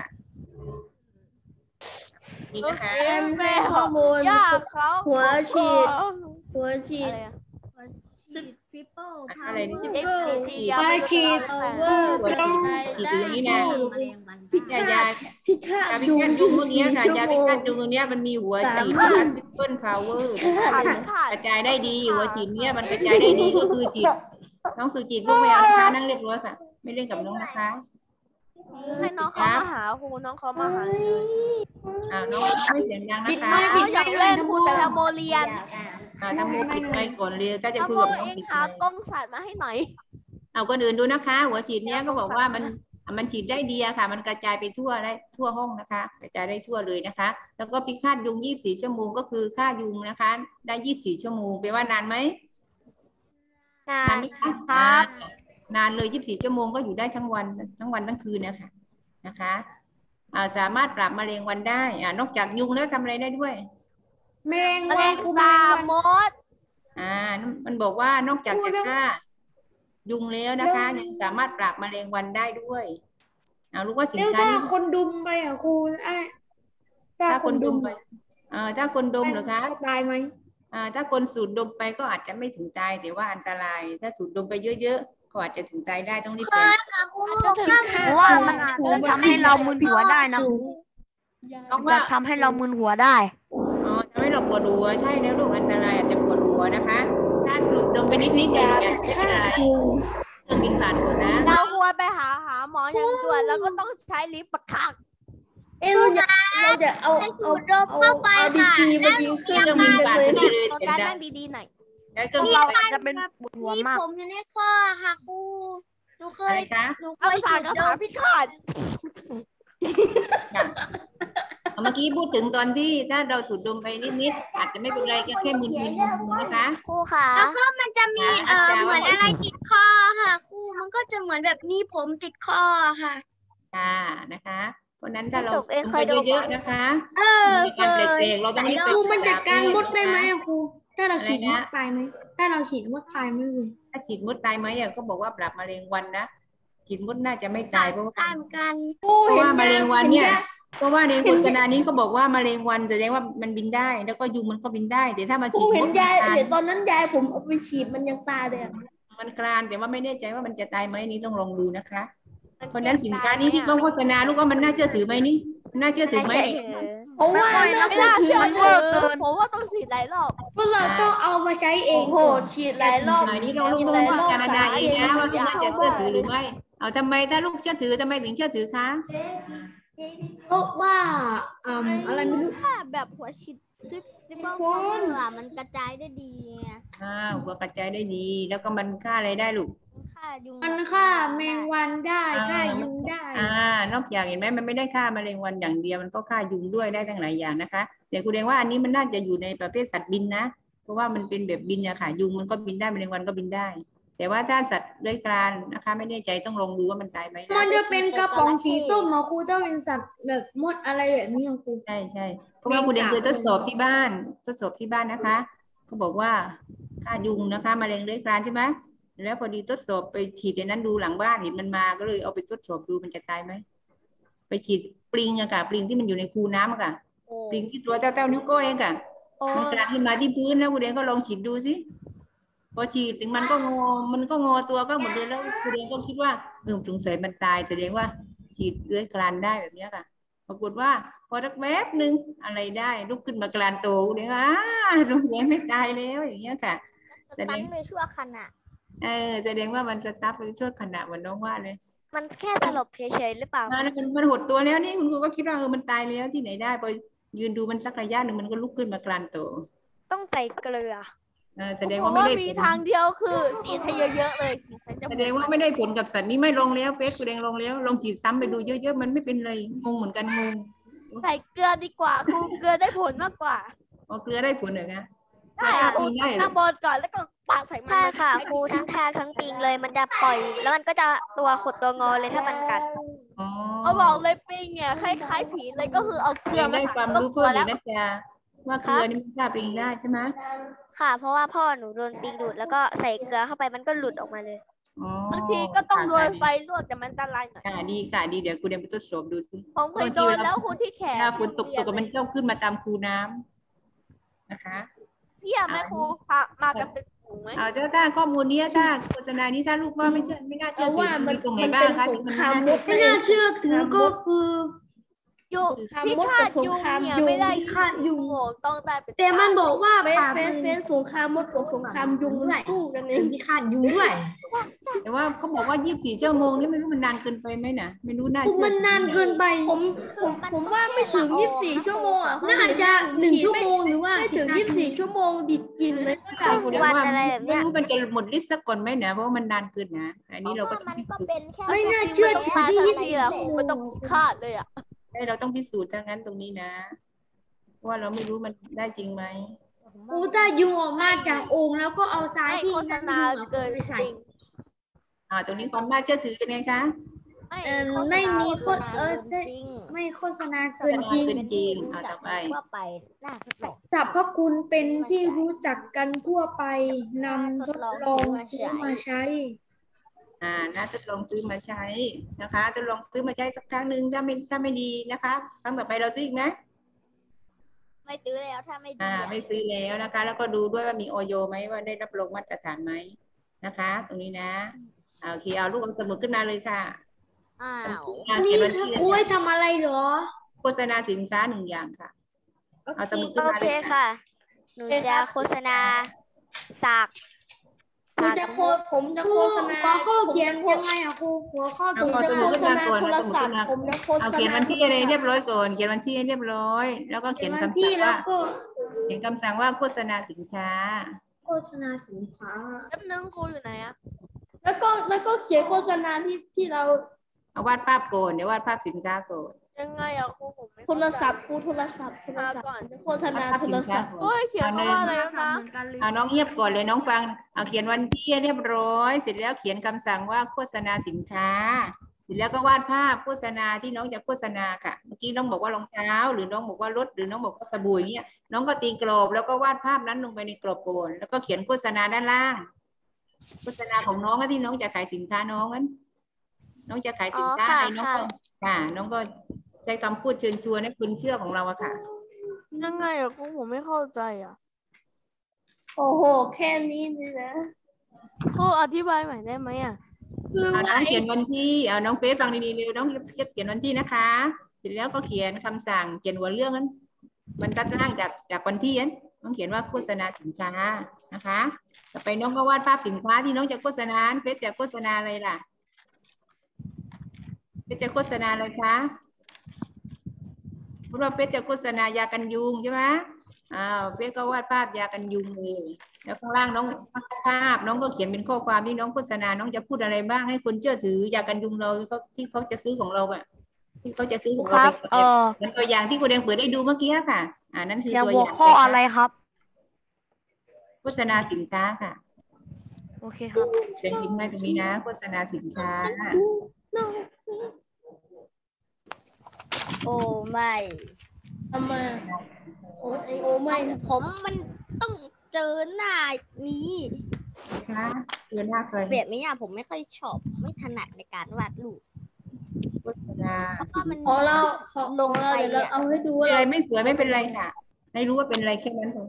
นี่โอนะเคคะแม่ข้อมูลย่าเขาหัวฉีด หัวฉีดสิบทริปเปิลพาวอะไรเวนี่อใช่ร์ไหมเอ็กซ์ดีหัวฉีดหัวฉีดฉีดอยู่อย่างนี้นะมะเร็งวันยายาพิฆายาพิยุงฆาตยุงพวกนี้ค่ะยาพิฆาตยุงพวกนี้มันมีหัวฉีดนะคะทริปเปิลพาวเวอร์กระจายได้ดีหัวฉีดเนี้ยมันกระจายได้ดีก็คือฉีดน้องสุจิตลูกแมวนะคะนั่งเรียบร้อยค่ะไม่เล่นกับน้องนะคะให้น้องเขามาหาครูน้องเขามาหาเลยอ่าน้องไม่เสียงดังนะคะเขาอยากเล่นครูแต่ทำโมเรียนอ่าทำโมปิดไมค์ก่อนเรียวถ้าจะทำคุยโมกับน้องเองปิดหาไมค์กล้องสัตว์มาให้หน่อยเอาก็เดินดูนะคะ หัวฉีดเนี้ยก็บอกว่ามันมันฉีดได้ดีอะค่ะ มันกระจายไปทั่วได้ทั่วห้องนะคะ กระจายได้ทั่วเลยนะคะ แล้วก็พิฆาตยุงยี่สิบสี่ชั่วโมงก็คือฆ่ายุงนะคะ ได้ยี่สิบสี่ชั่วโมงแปลว่านานไหมนานไหมคะอ่านานเลยยี่สิบสี่ชั่วโมงก็อยู่ได้ทั้งวันทั้งวันทั้งคืนนะคะนะคะอ่าสามารถปราบมะเร็งวันได้อ่านอกจากยุงแล้วทำอะไรได้ด้วยแมลงแมวัลนงครูสาบแมลงมวันดอ่า มันบอกว่านอกจากจะฆ่ายุงแล้วนะคะยังสามารถปราบมะเร็งวันได้ด้วยเอารู้ว่าสินแล้วค้าถ้านี้คนดุมไปอ่ะครูไอ้ถ้าถ้าคคน นดุดมมไปเอ่อถ้าคนดมเหรอคะจะตายไหมอ่าถ้าคนสูดดมไปก็อาจจะไม่ถึงตายแต่ว่าอันตราย ถ้าสูดดมไปเยอะๆก็อาจจะถึงตายได้ต้องรีบไปจะถึงว่ามันอาจจะทำให้เรามึนหัวได้นะเพราะว่าทำให้เรามึนหัวได้อ๋อทำให้เราปวดหัวใช่แล้วลูกอันตรายอาจจะปวดหัวนะคะ ถ้าสูดดมไปนิดๆอย่างเงี้ยไม่เป็นไรเครื่องบินผ่านหมดนะเราควรไปหาหาหมออย่างด่วนแล้วก็ต้องใช้ลิฟต์ประคักเอ้เราจะเราจะเอาเอาเอาเอาดีจีมายิงเคเครื่องรื่องบิบินนกันผ่านเลยพอดีเลยตอนเสียงการดันั่งงดีๆหน่อยแล้วเครื่องบินเราอาจจะเป็นปวดหัวมีมากผมอยู่ในข้อค่ะครูหนูเคอะไรยคะหนูเคเอายภาษาสูดภาดษาม พิฆาตค่ะเมื่อกี้พูดถึงตอนที่ถ้าเราสูดดมไปนิดๆอาจจะไม่เป็นไรก็แค่มึนๆนะคะครูค่ะแล้วก็มันจะมีเอ่อเหมือนอะไรติดคอค่ะครูมันก็จะเหมือนแบบมีผมติดคอค่ะค่ะนะคะเพราะนั้นถ้าเราพี่สุขเองดมเคไปยดูเยอะๆนะคะเออมีเคการยแปลกๆเราต้องรีบไปครูมันจัดการมดได้ไหมนะคะอะครู ถ้าเราฉีดมดตายไหมถ้าเราฉีดมดตายไหมครูถ้าฉีดมดตายไหมอ่ะก็บอกว่าปรับมะเร็งวันนะฉีดมดน่าจะไม่ตายเพราะว่าได้เหมือนกันครูเพราะเห็นว่ามะเร็งวันเนี่ยห็ยาเพราะว่าในโฆษณานี้เขาบอกว่ามะเร็งวันแสดงว่ามันบินได้ แล้วก็ยุงมันก็บินได้ แต่ถ้ามาครูฉีดเห็มนดยายมันเดี๋ยวตอนนั้นยายผมเอาไปฉีดมันยังตายเลยอะมันกลานแต่ว่าไม่แน่ใจว่ามันจะตายไหมนี่ต้องลองดูนะคะ เพราะฉะนั้นสินค้านี้ที่เขาโฆษณาลูกว่ามันน่าเชื่อถือไหมนี่น่าเชื่อถือไหมผมว่าน่าไม่จะน่าถืเชื่ออถือผมว่าต้องฉีดหลายรอบพวกเราต้องเอามาใช้เองโหฉีดหลายรอบอันนี้เราลูกต้องพิจารณาเองนะว่าลูกน่าจะเชื่อถือหรือไม่เอาทำไมถ้าลูกเชื่อถือทำไมถึงเชื่อถือคะเพราะว่าอ่าอะไรไม่รู้ถ้าแบบหัวฉีดซิปซิปเปอร์ฟอร์มมันกระจายได้ดีไงอ่าหัวกระจายได้ดี แล้วก็มันฆ่าอะไรได้ลูกฆ่ายุงมันฆ่าแมงวันได้ฆ่ายุงได้อ่านอกจากเห็นไหมมันไม่ได้ฆ่ามะเร็งวันอย่างเดียวมันก็ฆ่ายุงด้วยได้ทั้งหลายอย่างนะคะแต่คุณเองว่าอันนี้มันน่าจะอยู่ในประเภทสัตว์บินนะเพราะว่ามันเป็นแบบบินอะค่ะยุงมันก็บินได้มะเร็งวันก็บินได้ แต่ว่าถ้าสัตว์เลื้อยคลานนะคะ ไม่แน่ใจต้องลองดูว่ามันตายไหมมันจะเป็นกระป๋องสีส้มอะครูถ้าเป็นสัตว์แบบมดอะไรแบบนี้อะครูใช่ใช่เพราะว่าคุณเองเคยทดสอบที่บ้านทดสอบที่บ้านนะคะเขาบอกว่าฆ่ายุงนะคะมะเร็งเลื้อยคลานใช่ไหมแล้วพอดีทดสอบไปฉีดในนั้นดูหลังบ้านเห็นมันมาก็เลยเอาไปทดสอบดูมันจะตายไหมไปฉีดปลิงอะค่ะปลิงที่มันอยู่ในคูน้ำอะค่ะปลิงที่ตัวเต้าๆนิ้วก้อยอะค่ะมันกระขึ้นมาที่พื้นแล้วคุณเองก็ลองฉีดดูสิพอฉีดถึงมันก็งอมันก็งอตัวก็หมดเลยแล้วคุณเองก็คิดว่าเออสงสัยมันตายแสดงว่าฉีดเลื้อยคลานได้แบบนี้ค่ะปรากฏว่าพอสักแป๊บนึงอะไรได้ลุกขึ้นมากลานโตคุณเองอ่าสงสัยไม่ตายแล้วอย่างเงี้ยค่ะสตันไปชั่วขณะเออแสดงว่ามันสตาร์ทไปช่วงขณะเหมือนน้องว่าเลยมันแค่สลบเฉยๆหรือเปล่ามันมันหดตัวแล้วนี่คุณครูก็คิดว่าเออมันตายแล้วที่ไหนได้พอยืนดูมันสักระยะหนึ่งมันก็ลุกขึ้นมากลานโตต้องใส่เกลือเออแสดงผมว่าไม่ว่าได้มีผลทางเดียวคือฉีดให้เยอะๆเลยฉีดใส่จมูกแสดงว่าไม่ได้ผลกับสัตว์นี่ไม่ลงแล้วเฟซคุณเองลงแล้วลองฉีดซ้ำไปดูเยอะๆมันไม่เป็นเลยงงเหมือนกันงงใส่เกลือดีกว่าครูเกลือได้ผลมากกว่าพอเกลือได้ผลเหรอคะใช่ครูตั้งบนก่อนแล้วก็ปากใส่มันใช่ค่ะครูทั้งแทกทั้งปิงเลยมันจะปล่อย แล้วมันก็จะตัวขดตัวงอเลยถ้ามันกัดเอาบอกเลยปิงเนี่ยคล้ายๆผีเลยก็คือเอาเกลือมาได้ความก็รู้กลัเพิ่วมแล้วนะจ๊ะว่าเกลือนี่มันฆ่าปลิงได้ใช่ไหมค่ะ เพราะว่าพ่อหนูโดนปิงดูดแล้วก็ใส่เกลือเข้าไปมันก็หลุดออกมาเลยบางทีก็ต้องโดนไฟลวกแต่มันอันตรายหน่อยอ่าดีค่ะดีเดี๋ยวครูเดินไปทดสอบดูสิผมเคยโดนแล้วครูที่แขนถ้าฝนตกตกกับมันเข้าขึ้นมาตามคูน้ำนะคะเพี่ยแม่ครูพามากันเป็นฝูงไหมเอาเจ้าด้านข้อมูลนี้ถ้าโฆษณานี้ถ้าลูกว่าไม่เชื่อไม่น่าเชื่อถือมีตรงไหนบ้างคะที่มันน่าเชื่อไม่น่าเชื่อถือก็คือยุงพิฆาตยุงเนี่ยไม่ได้พิฆาตยุงโง่ต้องได้เป็นแต่มันบอกว่าเฟสป่าเฟสเฟสสงครามมดกับสงครามยุงด้วยสู้กันเอเป็งนพิฆาตยุงด้วยแต่ว่าเขาบอกว่ายี่สิบสี่ชั่วโมงนี่ไม่รู้มันนานเกินไปไหมนะไม่รู้น่าปุ๊บเชื่อมันนานเกินไปผมผมผมว่าไม่ถึงยี่สิบสี่ชั่วโมงอ่ะน่าจะหนึ่งชั่วโมงหรือว่าไม่สิถึบงนายี่สิบทีสี่ชั่วโมงดิบกินเลยก็ใช่ได้คุณว่าไม่รู้มันจะหมดลิสต์สักก่อนไหมนะเพราะว่ามันนานเกินนะอันนี้เราก็ต้องมันพิก็สูจน์เป็นแค่ไม่น่าเชื่อถือที่ยี่สิบทีสี่ละชั่วโมมันต้องงพิฆาตเลยอ่ะเราต้องพิสูจน์ทางนั้นตรงนี้นะว่าเราไม่รู้มันได้จริงไหมกูถ้ายุงออกมาจากโอ่งแล้วก็เอาทรายให้ที่โฆษนั่นณายุงเกินไปจใส่ริงอ่าตรงนี้ความน่าเชื่อถือเป็นไงคะเออไม่มีโฆษเออใช่ไม่โฆษณาเกินจริงเกินจริงอ่าต่อไปทั่วไปน่าทดลองสรรพคุณเป็นที่รู้จักกันทั่วไปนำทดลองซื้อมาใช้อ่าน่าจะลองซื้อมาใช้นะคะจะลองซื้อมาใช้สักครั้งหนึ่งถ้าไม่ถ้าไม่ดีนะคะครั้งต่อไปเราซื้ออีกไหมไม่ซื้อแล้วถ้าไม่ดีอ่าอะไม่ซื้อแล้วนะคะ แล้วก็ดูด้วยว่ามีออยไหมว่าได้รับรองมาตรฐานไหมนะคะ ตรงนี้นะอ่าโอเคเอาลูกเอาสมุดขึ้นมาเลยค่ะอ้าวอันนี้ถ้าคุยทำอะไรเหรอโฆษณาสินค้าหนึ่งอย่างค่ะเอาสมุดขึ้นโอมาเคเลยค่ะ หนูจะโฆษณาสากผมจะโฆผมจะครูโฆษณาหัวข้อเขียนยังไงอะครูหัวข้อเอาเขียนเอาสยังมุไงดขึ้นมาก่อนนะสมุดขึ้นมาผมจะโฆษเอาณาเขียนวันที่อะไรเรียบร้อยก่อนเขียนวันที่ให้เรียบร้อย แล้วก็เขีเขียยนนวันคำที่สั่งแล้วว่าก็เขียนคำสั่งว่าโฆษณาสินค้าโฆษณาสินค้าแป๊บนึงครูอยู่ไหนอ่ะแล้วก็แล้วก็เขียนโฆษณาที่ที่เราเอาวาดภาพก่อนเดี๋ยววาดภาพสินค้าก่อนยังไงอ่ะครูผมไม่โทรศัพท์ครูโทรศัพท์โทรศัพท์โฆษณาโทรศัพท์โอ้ยเขียนคำว่าอะไรแล้วนะเอาน้องเงียบก่อนเลยน้องฟังเอาเขียนวันที่เรียบร้อย เสร็จแล้วเขียนคำสั่งว่าโฆษณาสินค้า เสร็จแล้วก็วาดภาพโฆษณาที่น้องจะโฆษณาค่ะเมื่อกี้น้องบอกว่ารองเท้าหรือน้องบอกว่ารถหรือน้องบอกว่าสบู่อย่างเงี้ยน้องก็ตีกรอบแล้วก็วาดภาพนั้นลงไปในกรอบก่อนแล้วก็เขียนโฆษณาด้านล่าง โฆษณาของน้องที่น้องจะขายสินค้าน้องนั้นน้องจะขายสินค้าอะไรน้องก็ค่ะน้องก็ใช้คำพูดเชิญชวนให้คุณเชื่อของเราอะค่ะยังไงอ่ะครูผมไม่เข้าใจอ่ะโอ้โหแค่นี้เลยนะครูอธิบายใหม่ได้ไหมอ่ะคือเอาน้องเขียนวันที่เอาน้องเฟซฟังดีๆเร็วน้องเขียนวันที่นะคะ เสร็จแล้วก็เขียนคำสั่งเขียนหัวเรื่องนั้นบรรทัดล่างจากจากวันที่นั้นน้องเขียนว่าโฆษณาสินค้านะคะต่อไปน้องก็วาดภาพสินค้าที่น้องจะโฆษณาเฟซจะโฆษณาอะไรล่ะเฟซจะโฆษณาอะไรคะพูดว่าเฟซจะโฆษณายากันยุงใช่ไหมอ้าวเฟซก็วาดภาพยากันยุงเลยแล้วข้างล่างน้องภาพน้องก็เขียนเป็นข้อความที่น้องโฆษณาน้องจะพูดอะไรบ้างให้คนเชื่อถือยากันยุงเราที่เขาจะซื้อของเราอะที่เขาจะซื้อของเราเออเป็นตัวอย่างที่คุณเดงเปิดได้ดูเมื่อกี้ค่ะอ่านั่นคืออย่างตัวหัอวย่างข้ออะไรครับโฆษณาสินค้าค่ะโอเคครับเชิญพิมพ์ให้ตรงนี้นะโฆษณาสินค้าโอ้ไม่ทำไมโอ้ไอโอไม่ผมมันต้องเจอหน้านี้นะคะเจอหน้าใครแบบนี้อะผมไม่ค่อยชอบไม่ถนัดในการวาดรูปโฆษณาเพราะว่ามันขอเราขอลงเราเดี๋ยวเราเอาให้ดูว่าอะไรเราไม่สวยไม่เป็นไรค่ะให้รู้ว่าเป็นอะไรแค่นั้นเอง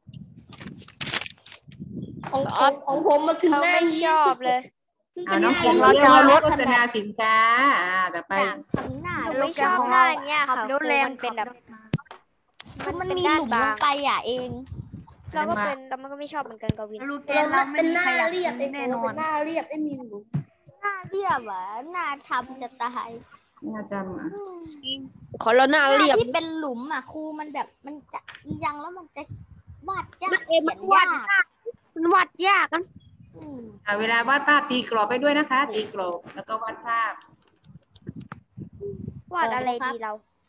ของของของผมมาถึงเขาหน้าไม่นี้ชอบเลยอ่าน้องเขียนเราเรื่จะองเอารถโฆษณาสินค้าอ่าต่อไปอยากทำหน้าหนูไม่ชอบหน้าเนี้ยค่ะครูมันเป็นแบบมันมีหลุมลงไปอ่ะเองเราก็เป็นเรามันก็ไม่ชอบเหมือนกันกวินรูปแกเรานเราไม่เป็นมีหน้าใครอยากเรียบไอแน่โอนอเป็น นหน้าเรียบไอมีหนูหน้าเรียบอ่ะหน้าทำจะตายน่าจำอ่ะขอเราหน้าหน้าเรียบที่เป็นหลุมอ่ะครูมันแบบมันจะยังแล้วมันจะวาดยากเอ็มเขียนวาดยากมันวาดยากกันอืมอ่าเวลาวาดภาพตีกรอบไปด้วยนะคะ ตีกรอบแล้วก็วาดภาพวาดอะไรดีเรา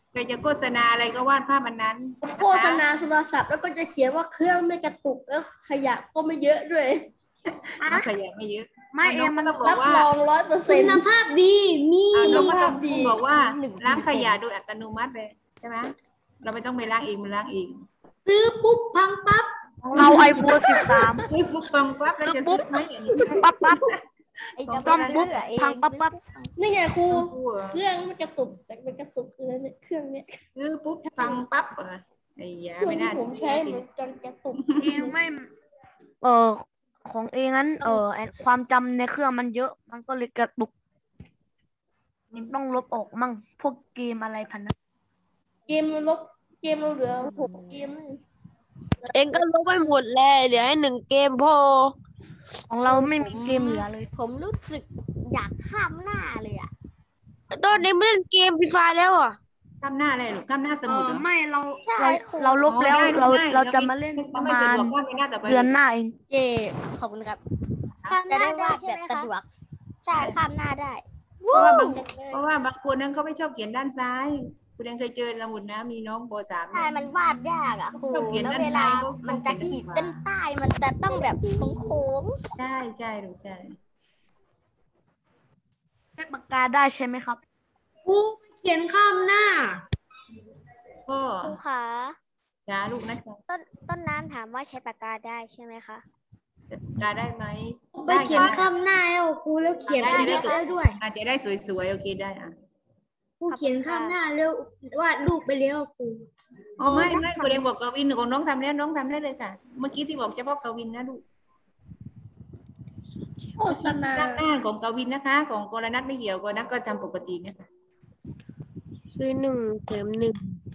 ใครจะโฆษณาอะไรก็วาดภาพมันนั้นโฆษณาโทรศัพท์แล้วก็จะเขียนว่าเครื่องไม่กระตุกแล้วขยะก็ไม่เยอะด้วยขยะไม่เยอะไม่เองมันก็บอรักบว่ารองร้อยเปอร์เซ็นต์คุณภาพดีมีน้องก็ต้องบอกว่าล้างขยะโดยอัตโนมัติเลยใช่ไหมเราไม่ต้องไปล้างเองมันล้างเองซื้อปุ๊บพังปั๊บเราไอโฟนสิบสามซื้อปุ๊บปังปั๊บแล้วจะซื้อไหมอย่างนี้ปั๊บปั๊บไอ้จะปั๊บเป็นปุ๊บเลือเองพังปั๊บปั๊บนี่ไงครูกูเหรอเครื่องมันกระตุกแต่มันกระตุกเลยเนี่ยเครื่องเนี้ยซื้อปุ๊บปังปั๊บเหรอไอ้ยาเครื่ไม่องน่าที่ผมใช้มันจะกระตุกเองไม่ เออของเองนั้น เออไอ้ความจำในเครื่องมันเยอะ มันก็เลยกระตุกต้องลบออกมั่งพวกเกมอะไรพันนั้นเกมเราลบเกมเราเหลือหกเกมเองก็ลบไปหมดแล้วเหลือให้หนึ่งเกมพอของเราไม่มีเกมเหลือเลยผมรู้สึกอยากข้ามหน้าเลยอ่ะตอนนี้ไม่เล่นเกมฟรีไฟแล้วอ่ะข้ามหน้าอะไรหรือข้ามหน้าสเอมุดอเหรอไม่เราใช่เราครูเราลบแล้วอ๋อได้เราได้เราจะไม่มาเล่นปถ้าระไม่มาสะณดวกข้ามไปหน้าต่อไปเดือนหน้าเองเย่ขอบคุณครับจะได้วาดแบบสะดวกใช่ข้ามหน้าได้เพราะว่าบางเพราะว่าบางคนนั้นเขาไม่ชอบเขียนด้านซ้ายคุณยังเคยเจอสมุดนะมีน้องปสามใช่มันวาดยากอ่ะครูต้องเขียนแล้วด้านเวลาซ้ายต้องมันจะขีดเส้นใต้มันจะต้องแบบโค้งใช่ใช่ลูกใช่ใช้ปากกาได้ใช่ไหมครับครูเขียนข้ามหน้าก็ๆครูขาจ้าลูกนะจ๊ะต้นต้นน้ำถามว่าใช้ปากกาได้ใช่ไหมคะจะกาได้ไหมไปเขียนข้ามหน้าแล้วครูแล้วเขียนได้ได้ได้ได้ด้วยอาจจะได้สวยๆโอเคได้อ่ะครูเขียนข้ามหน้าแล้ววาดรูปไปแล้วครูอ๋อไม่ไม่คุณเองบอกกวินของน้องทำแล้วน้องทำได้เลยค่ะ เมื่อกี้ที่บอกเฉพาะกวินนะลูกโฆษณาด้านหน้าของกวินนะคะ ของกรณัฐไม่เกี่ยวกรณัฐก็ทำปกตินะคะซื้อหนึ่งแถมหนึ่ง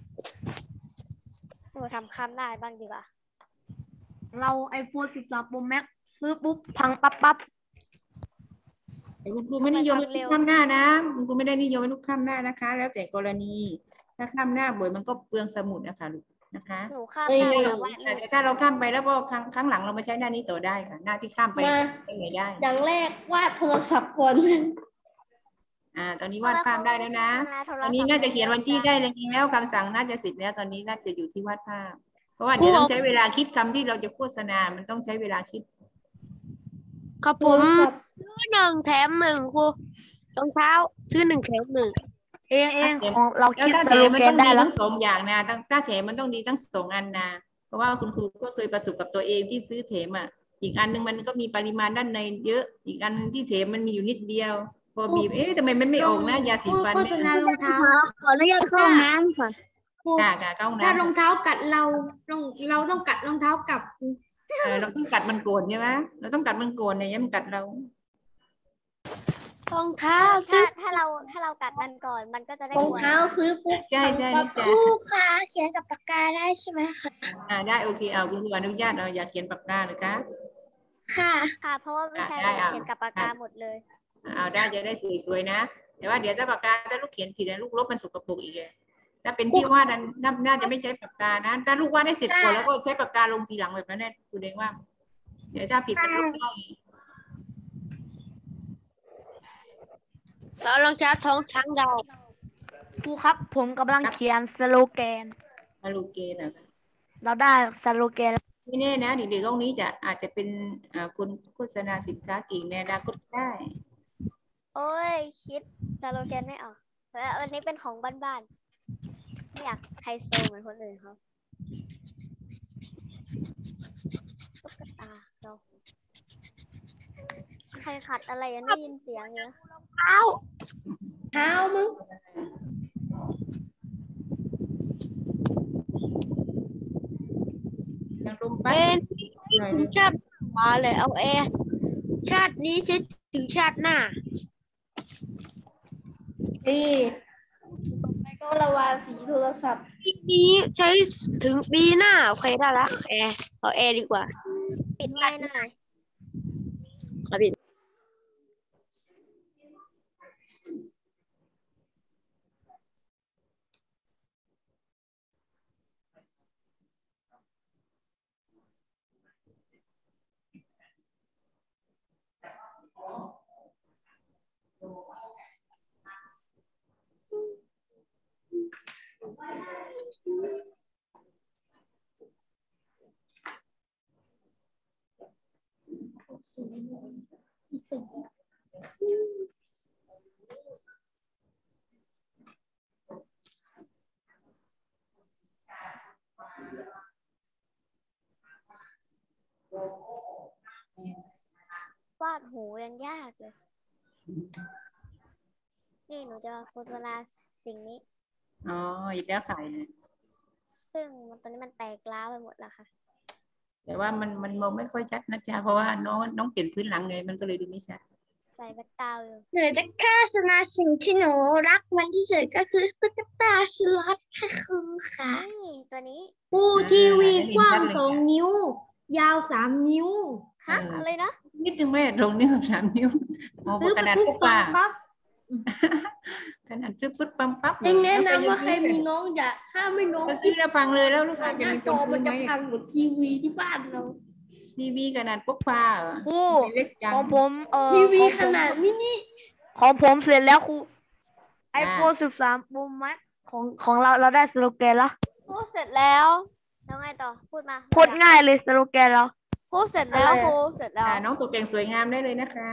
หนูทำข้ามได้บ้างดีกว่าเราไอโฟนสิบสามโปรแม็กซื้อปุ๊บพังปั๊บปั๊บแต่คุณครูไม่นิยมให้ลูกข้ามหน้านะคุณครูไม่ได้นิยมให้ลูกข้ามหน้านะคะ แล้วแต่กรณี ถ้าข้ามหน้าบ่อยมันก็เปลืองสมุดนะคะลูกนะคะหนูข้ามหน้าแล้ววาดรูปแต่ถ้าเราข้ามไปแล้วพอครั้งครั้งหลังเรามาใช้หน้านี้ต่อได้ค่ะ หน้าที่ข้ามไปมาใช้ไหนได้อย่างแรกวาดโทรศัพท์ก่อนอ่า ตอนนี้วาดภาพได้แล้วนะ ตอนนี้น่าจะเขียนวันที่ได้แล้วคำสั่งน่าจะเสร็จแล้วตอนนี้น่าจะอยู่ที่วาดภาพ เพราะว่าเดี๋ยวต้องใช้เวลาคิดคำที่เราจะโฆษณา มันต้องใช้เวลาคิดครับผมซื้อหนึ่งแถมหนึ่งครูรองเท้าซื้อหนึ่งแถมหนึ่งเองเองของเราแล้วคิดถ้าสแถโลมมันแกต้นองได้ดีแล้วทั้งสองอย่างนะถ้าถ้าแถมมันต้องดีทั้งสองอันนะเพราะว่าคุณครูก็เคยประสบกับตัวเองที่ซื้อแถมอ่ะอีกอันหนึงมันก็มีปริมาณด้านในเยอะ อีกอันที่แถมมันมีอยู่นิดเดียว พอบีบเอ๊ะทำไมมันไม่ออกนะยาสีฟันโฆษณารองเท้าขออนุญาตเข้าน้ำค่ะครูค่ะค่ะเข้าห้องถ้ารน้ำองเท้ากัดเราเราเราต้องกัดรองเท้ากลับครูเออเราต้องกัดมันโกนใช่ไหมเราต้องกัดมันโกนเนี่ยยังมันกัดเรารองเท้าถ้าถ้าเราถ้าเรากัดมันก่อนมันก็จะได้รองเท้าซื้อปุ๊บใช่ใช่ปั๊บจ้ะครูคะเขียนกับปากกาได้ใช่ไหมคะอ่าได้โอเคเอาคุณครูอนุญาตเราอยากเขียนปากกาเหรือคะค่ะค่ะ เพราะว่าวิชาได้เราอ่ะเขียนกับปากกาหมดเลยเอาได้จะได้สวยๆนะแต่ว่าเดี๋ยวถ้าปากกาถ้าลูกเขียนผิดนะลูกลบมันสกปรกอีกเลยถ้าเป็นที่วาดนั้นน่าน่าจะไม่ใช้ปากกานะถ้าลูกวาดได้เสร็จก่อนแล้วก็ใช้ปากกาลงทีหลังแบบนั้นเนี่ยคุณเองว่า เดี๋ยวถ้าผิดมันลบได้แล้วรองเท้าท้องช้างดาวครูครับผมกำลังเขียนสโลแกนมาลูเกนเหรอเราได้สโลแกนไม่แน่นะเด็กๆห้องนี้จะอาจจะเป็นอ่าคนโฆษณาสินค้าเก่งในอนาคตได้โอ้ยคิดสโลแกนไม่ออกแล้ววันนี้เป็นของบ้านๆไม่อยากไฮโซเหมือนคนอื่นเขาตุ๊กตาเราใครขัดอะไรยังได้ยินเสียงเนี้ยเท้าเท้ามึงยังลมไปเป็นถึงชาติมาเลยเอาแอร์ชาตินี้จะถึงชาติหน้านี่ต่อไปก็ระวาสีโทรศัพท์ปีนี้ใช้ถึงปีหน้าโอเคได้ละแอร์เอาแอร์ดีกว่าปิดไม้หน่อยครับพี่วาดหูยังยากเลยนี่หนูจะโฆษณาสิ่งนี้อ๋ออีกแล้วขายนะซึ่งตอนนี้มันแตกร้าวไปหมดแล้วค่ะแต่ว่ามันมันมองไม่ค่อยชัดนะจ๊ะเพราะว่าน้องน้องเปลี่ยนพื้นหลังเลยมันก็เลยดูไม่ชัดใส่แบ็คกราวด์อยู่หนูจะโฆษณาสิ่งที่หนูรักมันที่สุดก็คือตุ๊กตาสล็อตค่ะคุณค่ะนี่ตัวนี้ปูทีวีกว้างสองนิ้ว ยาวสามนิ้วฮะอะไรนะนิดนึงแม่ตรงนิ้วสามนิ้วโอ้ขนาดปุ๊บปั๊บขนาดซื้อปุ๊บปั๊บปั๊บยังแนะนำว่าใครมีน้องอย่าห้ามไม่น้องซื้อแล้วพังเลยแล้วลูกค้าจะมีจอมันจะพังเหมือนทีวีที่บ้านเราทีวีขนาดปุ๊บปั๊บครูของผมเออทีวีขนาดมินิของผมเสร็จแล้วครูไอโฟนสิบสามบูมไหมของของเราเราได้สโลแกนแล้วพูดเสร็จแล้วแล้วไงต่อพูดมาพูดง่ายเลยสโลแกนเราพูดเสร็จแล้วครูเสร็จแล้วน้องตกแต่งสวยงามได้เลยนะคะ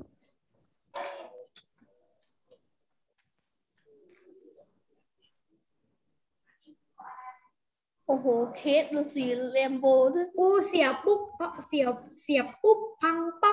โอ้โหเคสดูสีเรนโบว์ด้วยกูเสียบปุ๊บเสียบเสียบปุ๊บพังปั๊บ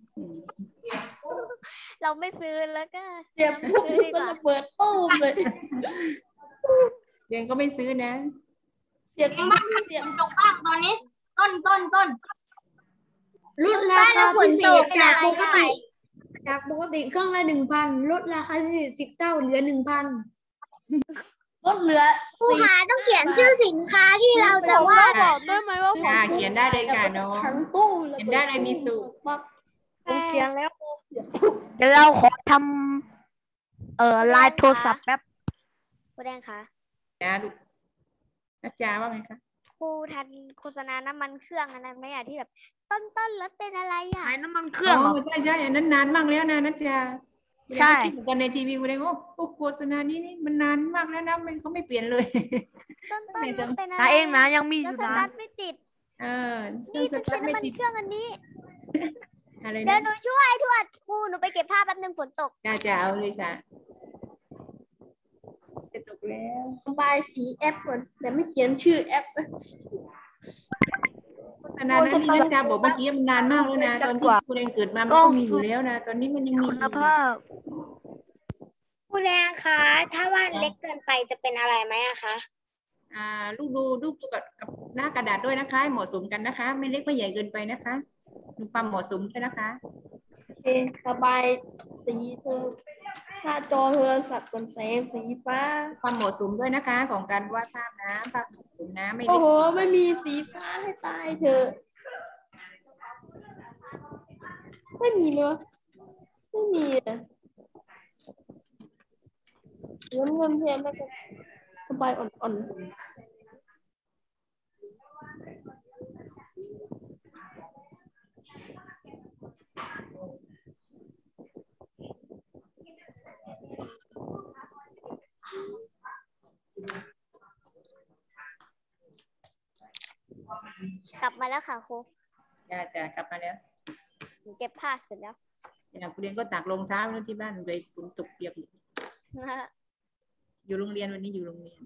เราไม่ซื้อแล้วก็เสียบปุ๊บก็ระเบิดตู้มเลยเยังก็ไม่ซื้อนะเสียบบ้างเสียบตกบ้างตอนนี้ต้นต้นต้นลดราคาพิเศษจากปกติจากปกติเครื่องละหนึ่งพันลดราคาสิบเท่าเหลือหนึ่งพันลดเหลือผู้หาต้องเขียนชื่อสินค้าที่เราจะวาดบอกได้ไหมว่าค่ะเขียนได้เลยค่ะน้องเขียนได้เลยมีสูตรผมเขียนแล้วเดี๋ยวเราขอทำเอ่อไลน์โทรศัพท์แป๊บครูแดงค่ะนะลูกนัจจาว่าไงคะครูทันโฆษณาน้ำมันเครื่องอันนั้นไหมอ่ะที่แบบต้นต้นรถเป็นอะไรอ่ะขายน้ำมันเครื่องใช่ใช่อันนั้นนานมากแล้วนะนัจจาใช่คิดกันในทีวีกูเลยว่าโอ้โฆษณานี้นี่มันนานมากแล้วนะมันเขาไม่เปลี่ยนเลยต้นต้นรถเป็นอะไรเองนะยังมีอยู่นะสตาร์ทไม่ติดเออนี่ต้องใช้น้ำมันเครื่องอันนี้อะไรนะเดี๋ยวหนูช่วยทวดครูหนูไปเก็บผ้าแป๊บนึงฝนตกจ้าจ้าเอาเลยค่ะจะตกแล้วระบายสีแอปก่อนแต่ไม่เขียนชื่อแอปโฆษณานั้นนี่นัจจาบอกเมื่อกี้มันนานมากแล้วนะตอนที่คุณเองเกิดมามันก็มีอยู่แล้วนะตอนนี้มันยังมีคุณภาพคุณแดงคะถ้าวาดเล็กเกินไปจะเป็นอะไรไหมอะคะอ่าลูกดูลูกดูกับกับหน้ากระดาษด้วยนะคะเหมาะสมกันนะคะไม่เล็กไม่ใหญ่เกินไปนะคะดูความเหมาะสมด้วยนะคะโอเคระบายสีเธอหน้าจอโทรศัพท์บนแสงสีฟ้าความเหมาะสมด้วยนะคะของการวาดภาพนะภาพสมนะไม่โอ้โหไม่มีสีฟ้าให้ตายเธอไม่มีมั้ยไม่มีอ่ะเงินเงินแทนแล้วก็สบายอ่อนๆกลับมาแล้วค่ะครูจ้าจ้ากลับมาแล้วเก็บผ้าเสร็จแล้วอย่างคุณเรียนก็ตากรองเท้าแล้วที่บ้านเลยฝนตกเปียกอยู่โรงเรียนวันนี้อยู่โรงเรียน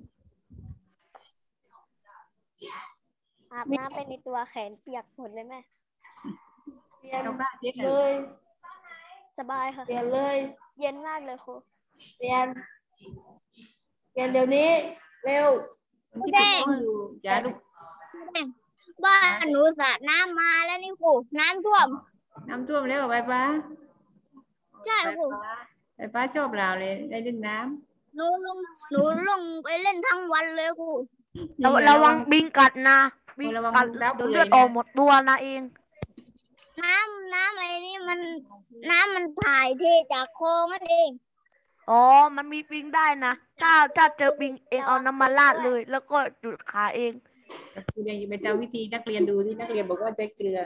อาบน้ำไปในตัวแขนเปียกหมดเลยแม่เรียนเลยสบายค่ะเรียนเลยเย็นมากเลยครูเรียนเรียนเดี๋ยวนี้เร็วที่เป็นห้องอยู่จ้าลูกบ้านหนูสระน้ำมาแล้วนี่ครูน้ำท่วมน้ำท่วมแล้วไปป้าใช่ครูไปป้าชอบเราเลยได้เล่นน้ำหนูลงหนูลงไปเล่นทั้งวันเลยครูระวังบิงกัดนะบิงกัดแล้วเลือดออกหมดตัวนะเองน้ำน้ำอะไรนี่มันน้ำมันถ่ายเทจากโคมันเองอ๋อมันมีบิงได้นะถ้าถ้าเจอบิงเองเอาน้ำมันราดเลยแล้วก็จุดขาเองคุณยังไปจำวิธีนักเรียนดูที่นักเรียนบอกว่าใช้เกลือ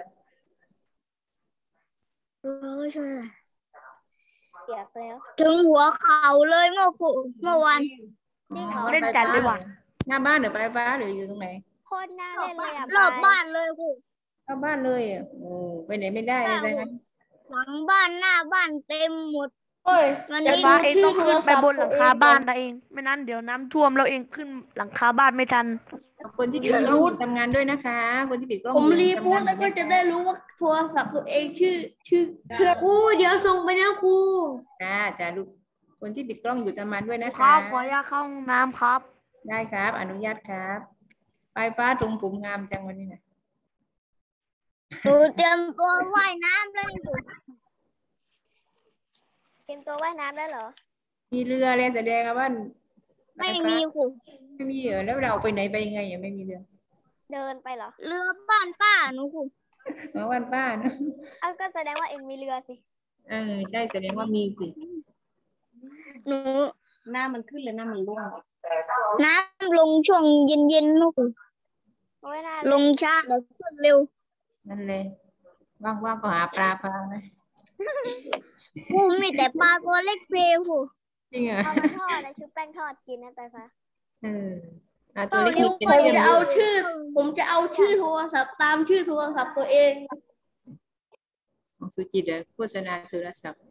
เออใช่เปียกแล้วถึงหัวเข่าเลยเมื่อคืนเมื่อวันเล่นจัดเลยว่ะหน้าบ้านหรือไปฟ้าหรืออยู่ตรงไหนโคตรน่าเล่นเลยอ่ะรอบบ้านเลยครูเข้าบ้านเลยอ่ะโอ้ไปไหนไม่ได้เลยนะหลังบ้านหน้าบ้านเต็มหมดเฮ้ยวันไฟนี้ฟ้าเองต้องขึ้นไปบนหลังคาบ้านนะเองไม่นั้นเดี๋ยวน้ำท่วมเราเองขึ้นหลังคาบ้านไม่ทันคนที่ปิดกล้องทำงานด้วยนะคะคนที่ปิดกล้องผมรีบูทแล้วก็จะได้รู้ว่าโทรศัพท์ตัวเองชื่อชื่อเครื่องครูเดี๋ยวส่งไปนะครูจ้าจ้าลูกคนที่ปิดกล้องอยู่ทำงานด้วยนะครัคะบขออนุญาตเข้าห้องน้ำครับได้ครับอนุญาตครับปลายฟ้าตรงผมงามจังวันนี้นะหนูเตรียมตัวว่ายน้ำแล้วหนูเตรียมตัวว่ายน้ำได้เหรอมีเรือเลยแสดงว่าไม่มีครูไม่มีเหรอแล้วเราไปไหนไปยังไงอ่ะไม่มีเรือเดินไปเหรอเรือบ้านป้าหนูครูเมื่อวันป้านะเอาก็แสดงว่าเองมีเรือสิเออใช่แสดงว่ามีสิหนูหน้ามันขึ้นเลยหน้ามันลงน้ำลงช่วงเย็นๆนู่นลงช้าเดี๋ยวขึ้นเร็วนั่นเลยว่างๆก็หาปลาปลาไหมครูมีแต่ปลาตัวเล็กเพลครูจริงเหรอเอามาทอดแล้วชุบแป้งทอดกินนะไปฟ้าเอออ่ะตัวเล็กนิดผมจะเอาชื่อ ผมจะเอาชื่อโทรศัพท์ตามชื่อโทรศัพท์ตัวเองของสุจิตอะโฆษณาโทรศัพท์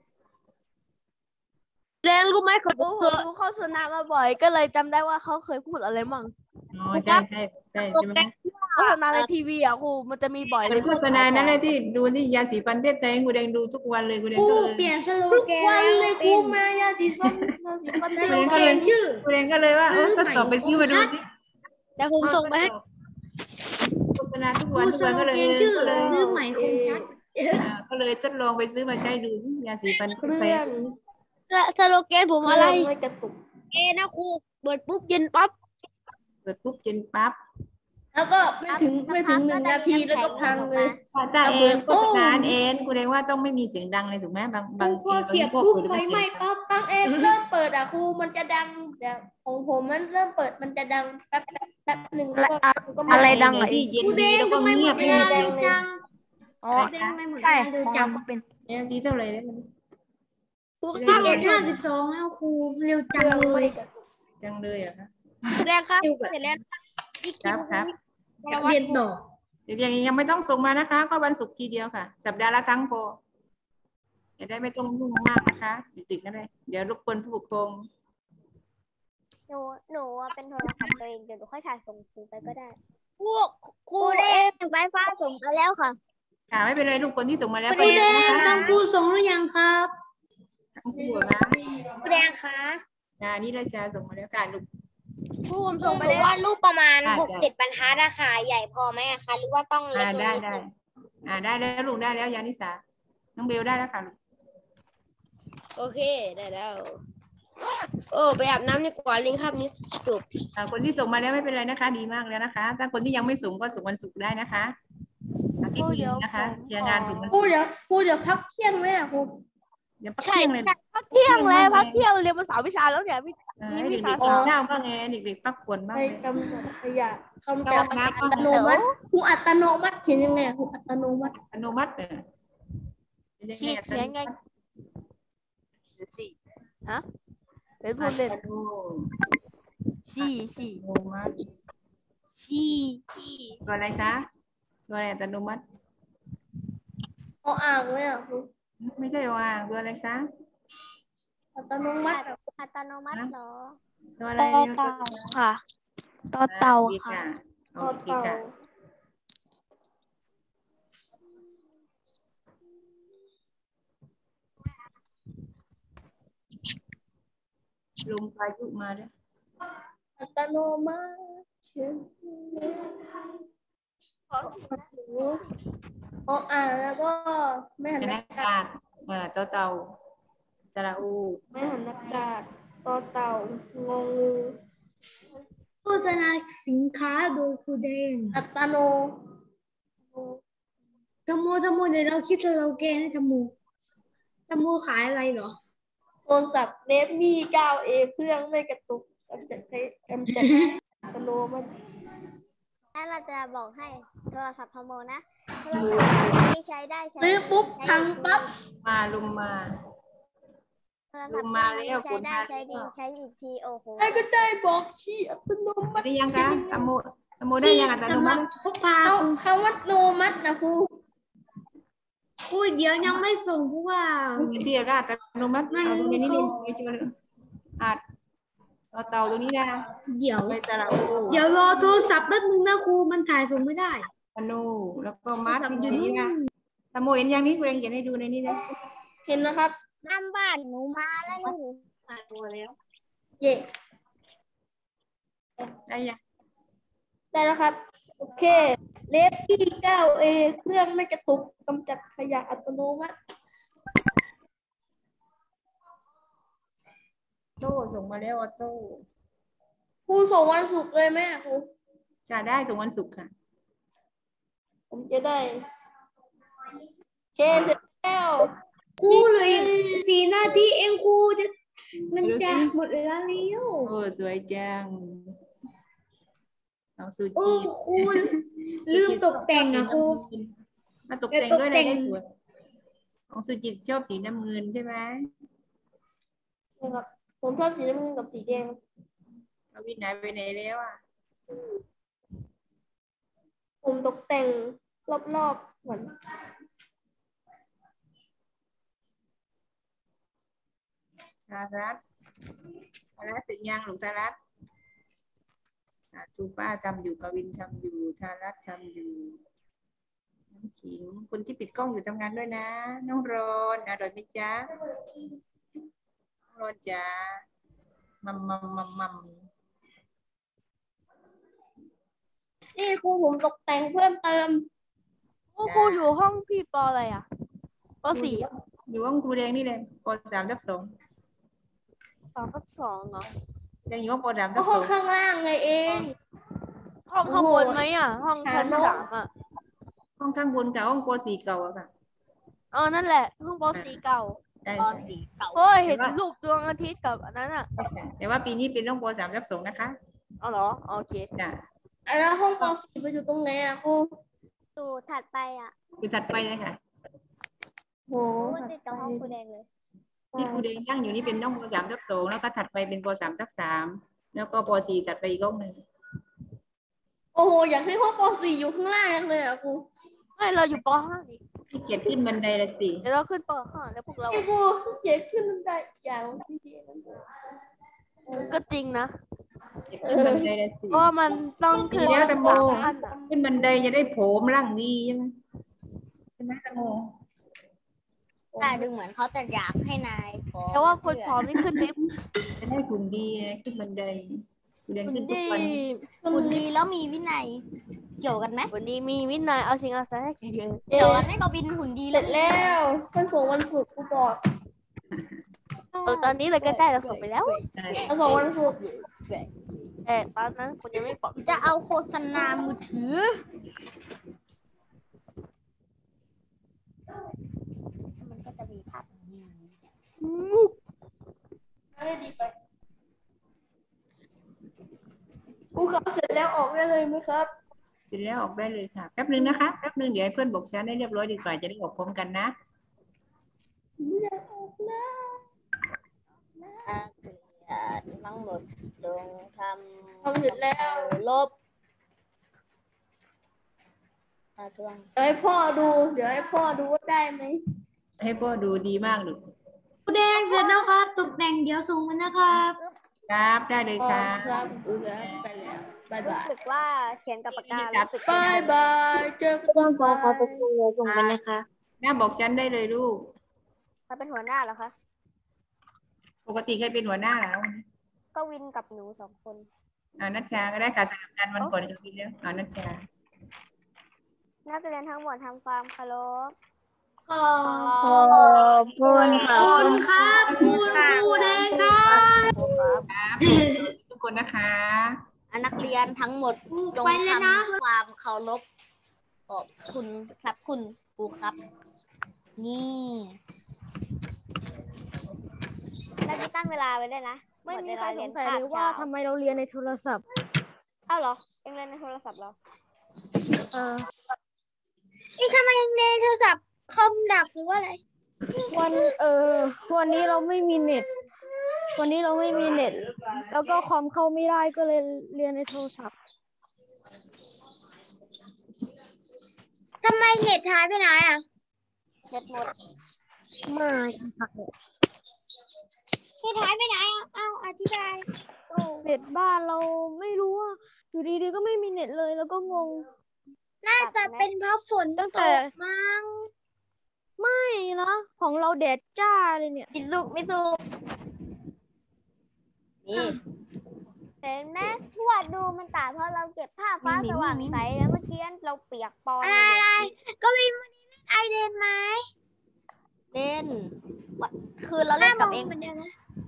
แรงรู้ไหมเขาดูโฆษณามาบ่อยก็เลยจำได้ว่าเขาเคยพูดอะไรมั่งอ๋อใช่ใช่ใช่ใช่ไหมโฆษณาในทีวีอ่ะครูมันจะมีบ่อยเลยโฆษณานั้นเลยที่ดูที่ยาสีฟันเทพไทยกูแดงดูทุกวันเลยกูแดงครูก็เลยเปลี่ยนสโลทุกแกนวันแล้วเลยคเป็รูนมายาดีฟันยาสีฟันสโลแกนชื่อกูแดงก็เลยว่าเออก็ต่อไปซื้อมาดูสิเดี๋ยวผมส่งไปให้โฆษณาทุกครูวันทุกสวันโลก็เลยแกนชื่อก็เลยซื้อใหม่คมชัดก็เลยทดลองไปซื้อมาใช้ดูยาสีฟันเคเทพไทรื่ยองสโลแกนผมอะไรไม่กระตุกเอนะครูเปิดปุ๊บเย็นปั๊บเปิดปุ๊บเจนปั๊บแล้วก็ไม่ถึงไม่ถึงหนึ่งนาทีแล้วก็พังเลยถ้าเอ็นโฆษณาเอ็นกูแดงว่าต้องไม่มีเสียงดังเลยถูกไหมบางคบางรูพอทีเสียบพวกปุ๊บเปิดไฟไหม้ปั๊บบางเอ็มเริ่มเปิดอ่ะครูมันจะดังแต่ของผมมันเริ่มเปิดมันจะดังแป๊บแป๊บแป๊บหนึ่งแล้วก็ก็ม่อะไรดังอ่ะที่เย็นครูแดดีงแล้วก็ทำไมหมเงียดบเวไม่มีลาเสียเร็งวจังอ๋อครูแดงทำไมหมดเวใช่ลาเร็วของจัเรางก็เป็นเอ็นจีเท่าไหร่เนี่ยครูสิบเอ็ดห้าสิบสองแล้วครูเร็วจังเลยจังเลยเหรอคะแรงครับเสร็จแล้วครับครับเรียนต่อเดี๋ยวยังยังไม่ต้องส่งมานะคะก็วันศุกร์ทีเดียวค่ะ สัปดาห์ละครั้งพอจะได้ไม่ต้องยุ่งมากนะคะติดๆกันเลยเดี๋ยวรบกวนผู้ปกครองหนูหนูอะเป็นโทรศัพท์ตัวเองเดี๋ยวหนูค่อยถ่ายส่งครูไปก็ได้ครูคครูรูเอเด้งไปฟ้าส่งไปแล้วค่ะค่ะไม่เป็นไรลูกคนที่ส่งมาแล้วคก็รูเรียแดนงนะคะบางครูส่งหรือยังครับทั้งคู่นะครูแดงคะอ่านี่ราชาส่งมาแล้วค่ะลูกครูผมส่ส่งงไปไปเลแล้วว่ารูปประมาณอ่าหกเจ็ดบรรทัดอะค่ะใหญ่พอไหมอะคะหรือว่าต้องเล็อ่ากกได้ว่านี้ได้อ่าได้แล้วลูกได้แล้วยานิสาน้องเบลได้แล้วค่ะลูกโอเคได้แล้วโอ้ไปอาบน้ำดีกว่าลิงครับนี้จบอ่าคนที่ส่งมาแล้วไม่เป็นไรนะคะ ดีมากแล้วนะคะ ถ้าคนที่ยังไม่ส่งก็ส่งวันศุกร์ได้นะคะอาทิตย์นี้นะคะเคลียร์งานส่งวันครูศุกร์เดี๋ยวครูเดี๋ยวพักเที่ยงไหมอ่ะครูเดี๋ยวพักเที่ยงเลยพักเที่ยงแล้วพักเที่ยงเรียนภาษาวิชาแล้วเนี่ยเออให้เด็กๆกินข้าวบ้างไงเด็กๆพักผ่อนบ้างไปเลยกำจัดขยะกำต้จัอดงนับอัตโนมัติครูอัตโนมัติเขียนยังไงครูอัตโนมัติอนุมัติเออชี้เขียนไงสี่ฮะเป็นพูดเล่นอัตโนชี้ชี้มัติชี้ชี้ตัวอะไรคะตัวอะไรอัตโนมัติเอาอ่างไหมอ่ะครูไม่ใช่ว่าตัวอะไรคะอัตโนมัติอะอัตโนมัติเหรอตัวอะไรต่อเต่าค่ะต่อเต่าค่ะโอเคค่ะลมพายุมาแล้วอัตโนมัติเขียนเอาอ่างแล้วก็ไม่หันเป็นอากาอาศกาศเอ่อตัวเต่าตระอูไม่หันอากาศต่อเต่างองูโฆษณาสินค้าโดยครูแดงอัตโนธโมธโมเดี๋ยวเราคิดสโลแกนให้ธโมธโมขายอะไรเหรอโทรศัพท์เนฟมี่เก้าเอเครื่องไม่กระตุกกำจัดให้กำจัดอัตโนมัติถ้าเราจะบอกให้โทรศัพท์พโมนะโทรศัพท์ที่ใช้ได้ใช้ซื้อปุ๊บพังปั๊บมาลมมาโทรศัพท์ลงมาแล้วใช้ได้คุณใช้ดีใช้อีกทีโอ้โหไอ้ก็ได้บอกชี้อัตโนมัอันตินี้ยังคะตะโมสโมได้ยังอัตโนมัติพกพาคำว่าโนมัตินะครูครูเดี๋ยวยังไม่ส่งเพราะว่าที่ก็อัตโนมัติเอาตรงนี้นี่ไม่เจออัดเอาเตาตรงนี้นะเดี๋ยวไปสลับเดี๋ยวรอโทรศัพท์แป๊บนึงนะครูมันถ่ายส่งไม่ได้อนูแล้วก็มัดอยู่นี่นะสโมเห็นอย่างนี้กูเองเขียนให้ดูในนี้นะเห็นนะครับน้ำบ้านหนูมาแล้วหนูมาตัวแล้วเย่ได้ยังได้แล้วครับโอเคเลฟที่ เก้าเอ เครื่องไม่กระตุกกำจัดขยะอัตโนมัติโต้ส่งมาแล้วออโต้ครูส่งวันศุกร์เลยแม่ครูจะได้ส่งวันศุกร์ค่ะผมจะได้เคเสร็จแล้วครูเหลืออีกสี่นาทีเองครูจะมันจะหมดเวลาแล้วโอ้สวยจังน้องซูโอ้จิครูลืมตกแต่งนะครูมาตกแต่งด้วยอะไรได้สวยน้องซูจิชอบสีน้ำเงินใช่ไหมนะครับผมชอบสีน้ำเงินกับสีแดงเอาวินไหนไปไหนแล้วอ่ะผมตกแต่งรอบๆเหมือนชารัตชารัตเสร็จยังหลวงชารัตจูป้าทำอยู่กวินทำอยู่ชารัตทำอยู่น้ำขิงคนที่ปิดกล้องอยู่ทำงานด้วยนะน้องรอนอร่อยไหมจ๊ะน้องรอนจ๊ะมัมมัมมัมมัมนี่ครูผมตกแต่งเพิ่มเติมครูอยู่ห้องพี่ปออะไรอ่ะปอสี่อยู่ห้องครูแดงนี่เลยปสามทับสองสองทับสองเหรอยังอยู่ห้องปสามทับสห้อองงข้างล่างไงเองห้องข้างบนไหมอ่ะ ห้องชั้นสามอ่ะห้องข้างบนกับห้องปสี่เก่าอะค่ะอ๋อนั่นแหละห้องปอสี่เก่าได้ตอใช่นสีเก่าโอ้ยเห็นรูปดวงอาทิตย์กับอันนั้นอ่ะแต่ว่าปีนี้เป็นห้องปสามทับสองนะคะอ๋อเหรอโอเคจ้ะแล้วห้องป สี่ไปอยู่ตรงไหนอ่ะครูตูถัดไปอ่ะคือถัดไปเลยค่ะโหพูดติดกับห้องครูแดงเลยที่ครูแดงนั่งอยู่นี่เป็นห้องปสามทับสองแล้วก็ถัดไปเป็นปสามทับสามแล้วก็ปสี่ถัดไปอีกห้องหนึ่งโอ้โหอยากให้ห้องป สี่อยู่ข้างล่างเลยอ่ะครูไม่เราอยู่ปห้านี่ที่เกียรขึ้นบันไดละสิเดี๋ยวเราขึ้นปห้าแล้วพวกเราไอ้ครูเขียนขึ้นบันไดอย่างที่ดีนั่นเองก็จริงนะขึ้นบันไดละสิเพราะมันต้องขึ้นเดี๋ยวแตงโมสามขั้นอะขึ้นบันไดจะได้โผมร่างดีใช่ไหมใช่ไหมแตงโมแต่ดูเหมือนเขาจะอยากให้นายขอแต่ว่าคนผอมนี่ขึ้นลิฟต์จะได้หุ่นดีไงขึ้นบันไดครูแดงขึ้นทุกวันคุณดีแล้วมีวินัยเกี่ยวกันไหมวันนี้มีวินัยเอาสิ่งอาศัยให้แก่เยอะเกี่ยวกันให้กวินหุ่นดีเสร็จแล้ววันศุกร์วันศุกร์ครูบอกเออตอนนี้เลยก็ได้เราส่งไปแล้ววันศุกร์วันศุกร์แต่ตอนนั้นคุณยังไม่บอกจะเอาโฆษณามือถือมันก็จะมีภาพอย่างนี้ให้ดีไปครูครับเสร็จแล้วออกได้เลยไหมครับเสร็จแล้วออกได้เลยค่ะแป๊บนึงนะคะแป๊บนึงเดี๋ยวให้เพื่อนบอกชั้นให้เรียบร้อยดีกว่าจะได้ออกพร้อมกันนะนักเรียนทั้งหมดจงทำทำเสร็จแล้วลบอาทวงเดี๋ยวให้พ่อดูเดี๋ยวให้พ่อดูว่าได้ไหมให้พ่อดูดีมากลูกครูแดงเสร็จแล้วครับตกแต่งเดี๋ยวส่งมันนะครับครับได้เลยค่ะครับครูครับไปแล้วบายรู้บายสึกว่าเขียนกับปากการู้สึกบายบายเจอกันขอขอประตูส่งมันนะคะหน้าบอกชั้นได้เลยลูกถ้าเป็นหัวหน้าเหรอคะปกติใครเป็นหัวหน้าแล้วก็วินกับหนูสองคนอ่านัชชาก็ได้ค่ะสลับกันวันก่อนกับวินแล้วอ่านัชชานักเรียนทั้งหมดทำความเคารพขอบคุณคุณครับคุณครูแดงครับครับทุกคนนะคะนักเรียนทั้งหมดจงไปเลยนะทำความเคารพขอบคุณครับคุณครูครับ นี่แล้วจะตั้งเวลาไว้ด้วยนะไม่มีหดใครวลสเรียนงสัยคาเลบยว่าเช้ทำไมเราเรียนในโทรศัพท์เอ้าเหรอเอ็งเรียนในโทรศัพท์เหรอเออนี่ทำไมในโทรศัพท์คอมดับหรือว่าอะไรวันเออวันนี้เราไม่มีเน็ต วันนี้เราไม่มีเน็ต แล้วก็คอมเข้าไม่ได้ก็เลยเรียนในโทรศัพท์ทำไมเน็ตหายไปไหนอ่ะเน็ตหมดไม่เน็ตหายไปไหนอ่ะเอ้าอธิบายเน็ตบ้านเราไม่รู้ว่าอยู่ดีๆก็ไม่มีเน็ตเลยแล้วก็งงน่าจะเป็นเพราะฝนตั้งตแต่กมั้งไม่นะของเราแดดจ้าเลยเนี่ยไม่สุกไม่สุกนี่เห็นไหมทวดดูมันตาเพราะเราเก็บผ้าฟ้าสว่างใสแล้วเมื่อกี้เราเปียกปอนอะไรอะไรก็วินวันนี้เล่นไอเดนไหมเล่นคือเราเล่นกับเองเหมือนเดิมนะ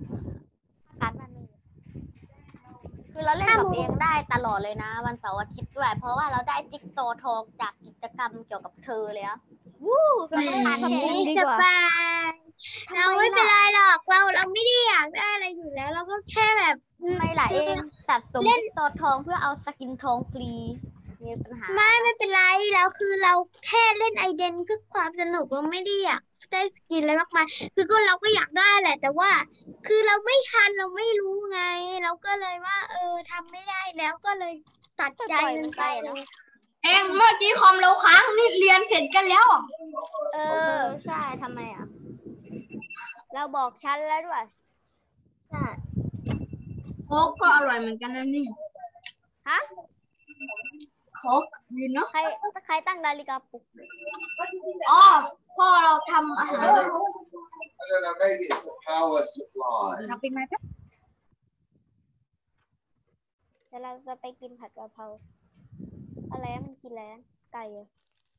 คือเราเล่นกับเองได้ตลอดเลยนะ วันเสาร์อาทิตย์ด้วย เพราะว่าเราได้จิ๊กโตทองจากกิจกรรมเกี่ยวกับเธอเลยอะวู้เราต้องการแค่ดีนี้กสว่าบายเราไม่เป็นไรหรอกเราเราไม่ได้อยากได้อะไรอยู่แล้ว เราก็แค่แบบทำไมล่ะเองสะสมจิ๊กโตทองเพื่อเอาสกินทองฟรีมีปัญหาไม่ไม่เป็นไรแล้วคือเราแค่เล่นไอเดนเพื่อความสนุกเราไม่ได้อยากได้สกินอะไรมากมายคือก็เราก็อยากได้แหละ แต่ว่า คือเราไม่ทันเราไม่รู้ไง เราก็เลยว่า เออทำไม่ได้แล้วก็เลยตัดใจมันไปเลยเองเมื่อกี้คอมเราค้างนี่เรียนเสร็จกันแล้วเออใช่ทำไมอ่ะเราบอกฉันแล้วด้วยใช่โค้กก็อร่อยเหมือนกันนะนี่ฮะโค้กยูเนาะใครใครตั้งนาฬิกาปลุกอ๋อพ่อเราทำอาหาร Maybe it's the power supply. เดี๋ยวเราจะไปกินผัดกะเพราอะไรอะมันกินอะไรอะไก่เหรอ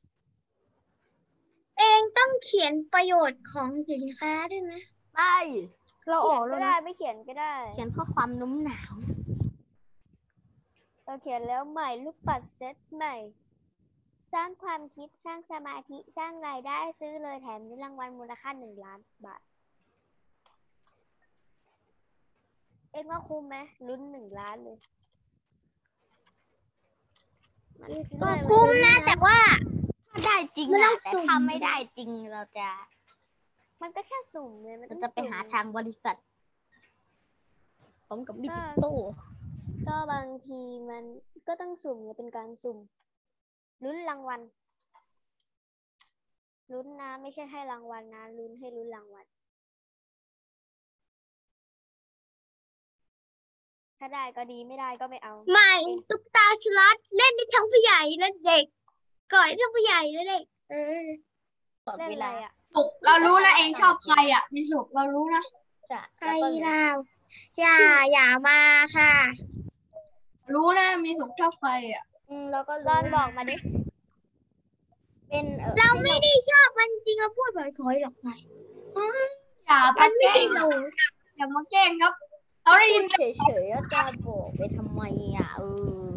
เองต้องเขียนประโยชน์ของสินค้าด้วยไหมไม่เราออกเขียนแล้วก็ได้นะไม่เขียนก็ได้ เขียนข้อความน้มหนาวเราเขียนแล้วใหม่ลูกปัดเซตใหม่ สร้างความคิดสร้างสมาธิสร้างรายได้ซื้อเลยแถมมีรางวัลมูลค่าหนึ่งล้านบาท เอ็งว่าคุ้มไหมลุ้นหนึ่งล้านเลยมันซื้อก็เลยคุ้มนะแต่ว่าถ้าได้จริงมันต้อะองแต่สุ่มถ้าไม่ได้จริงเราจะ มันก็แค่สุ่มเลยมันจะไปหาทางบริษัทผมกับบิ๊กโตก็บางทีมันก็ต้องสุ่มเนี่ยเป็นการสุ่มลุ้นรางวัลลุ้นนะไม่ใช่ให้รางวัลนะลุ้นให้ลุ้นรางวัลถ้าได้ก็ดีไม่ได้ก็ไม่เอาใหม่ตุ๊กตาสล็อตเล่นได้ทั้งผู้ใหญ่และเด็กก่อนทั้งผู้ใหญ่และเด็กเออเล่นอะไรอ่ะสุกเรารู้นะเองชอบใครอ่ะมีสุกเรารู้นะจะใครเราอย่าอย่ามาค่ะรู้นะมีสุกชอบใครอ่ะอืมแล้วก็ร้อนบอกมาดิเป็นเออเราไม่ได้ชอบมันจริงเราพูดบ่อยๆหรอกไงอย่าไปมันไม่แกล้ใช่งหนูอย่ามาแกล้งครับเราได้ยินเฉยๆแล้วจะบอกไปทำไมอ่ะเออ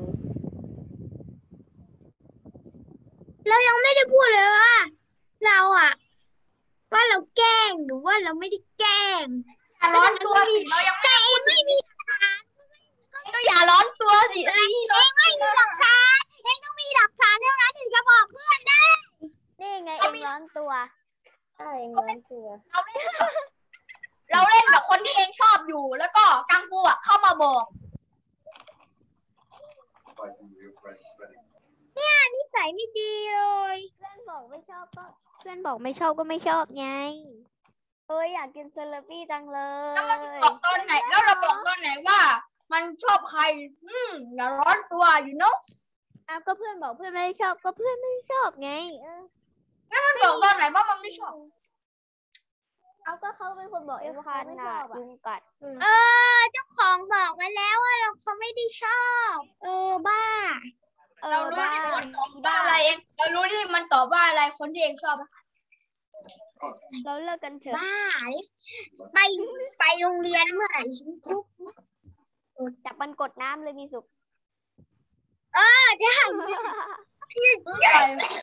เรายังไม่ได้พูดเลยว่า เราอะว่าเราแกล้งหรือว่าเราไม่ได้แกล้งอย่าร้อนตัวสิเรายังแต่เองไม่มีหลักฐานก็อย่าร้อนตัวสิเอ้ยเองไม่มีหลักฐานเองต้องมีหลักฐานเท่านั้นถึงจะบอกเพื่อนได้นี่ไงเองร้อนตัวใช่เองร้อนตัวเราเล่นกับเราเล่นกับคนที่เองชอบอยู่ แล้วก็กังฟูอ่ะเข้ามาบอกเนี่ยนิสัยไม่ดีเลยเพื่อนบอกไม่ชอบก็เพื่อนบอกไม่ชอบก็ไม่ชอบไงเอ้ยอยากกินเซเลปี้จังเลยแล้วมันบอกตอนไหนแล้วเราบอกตอนไหนว่า มันชอบใคร อืมอย่าร้อนตัวอยู่เนาะอ้าวก็เพื่อนบอกเพื่อนไม่ชอบก็เพื่อนไม่ชอบไงเออแล้วมันบอกตอนไหนว่ามันไม่ชอบเอาก็เขาเป็นคนบอกเองว่าเขาไม่ชอบยุงกัดเออเจ้าของบอกมาแล้วว่าเราเขาไม่ได้ชอบ เออบ้าเอเราอรู้บ้าที่มันตอบว่าอะไรเองเรารู้ที่มันตอบว่าอะไรคนที่เองชอบเราเลิกกันเถอะบ้าไปไปโรงเรียนเมื่อไหร่ฉันทุกจับมันกดน้ำเลยมีสุขเออได้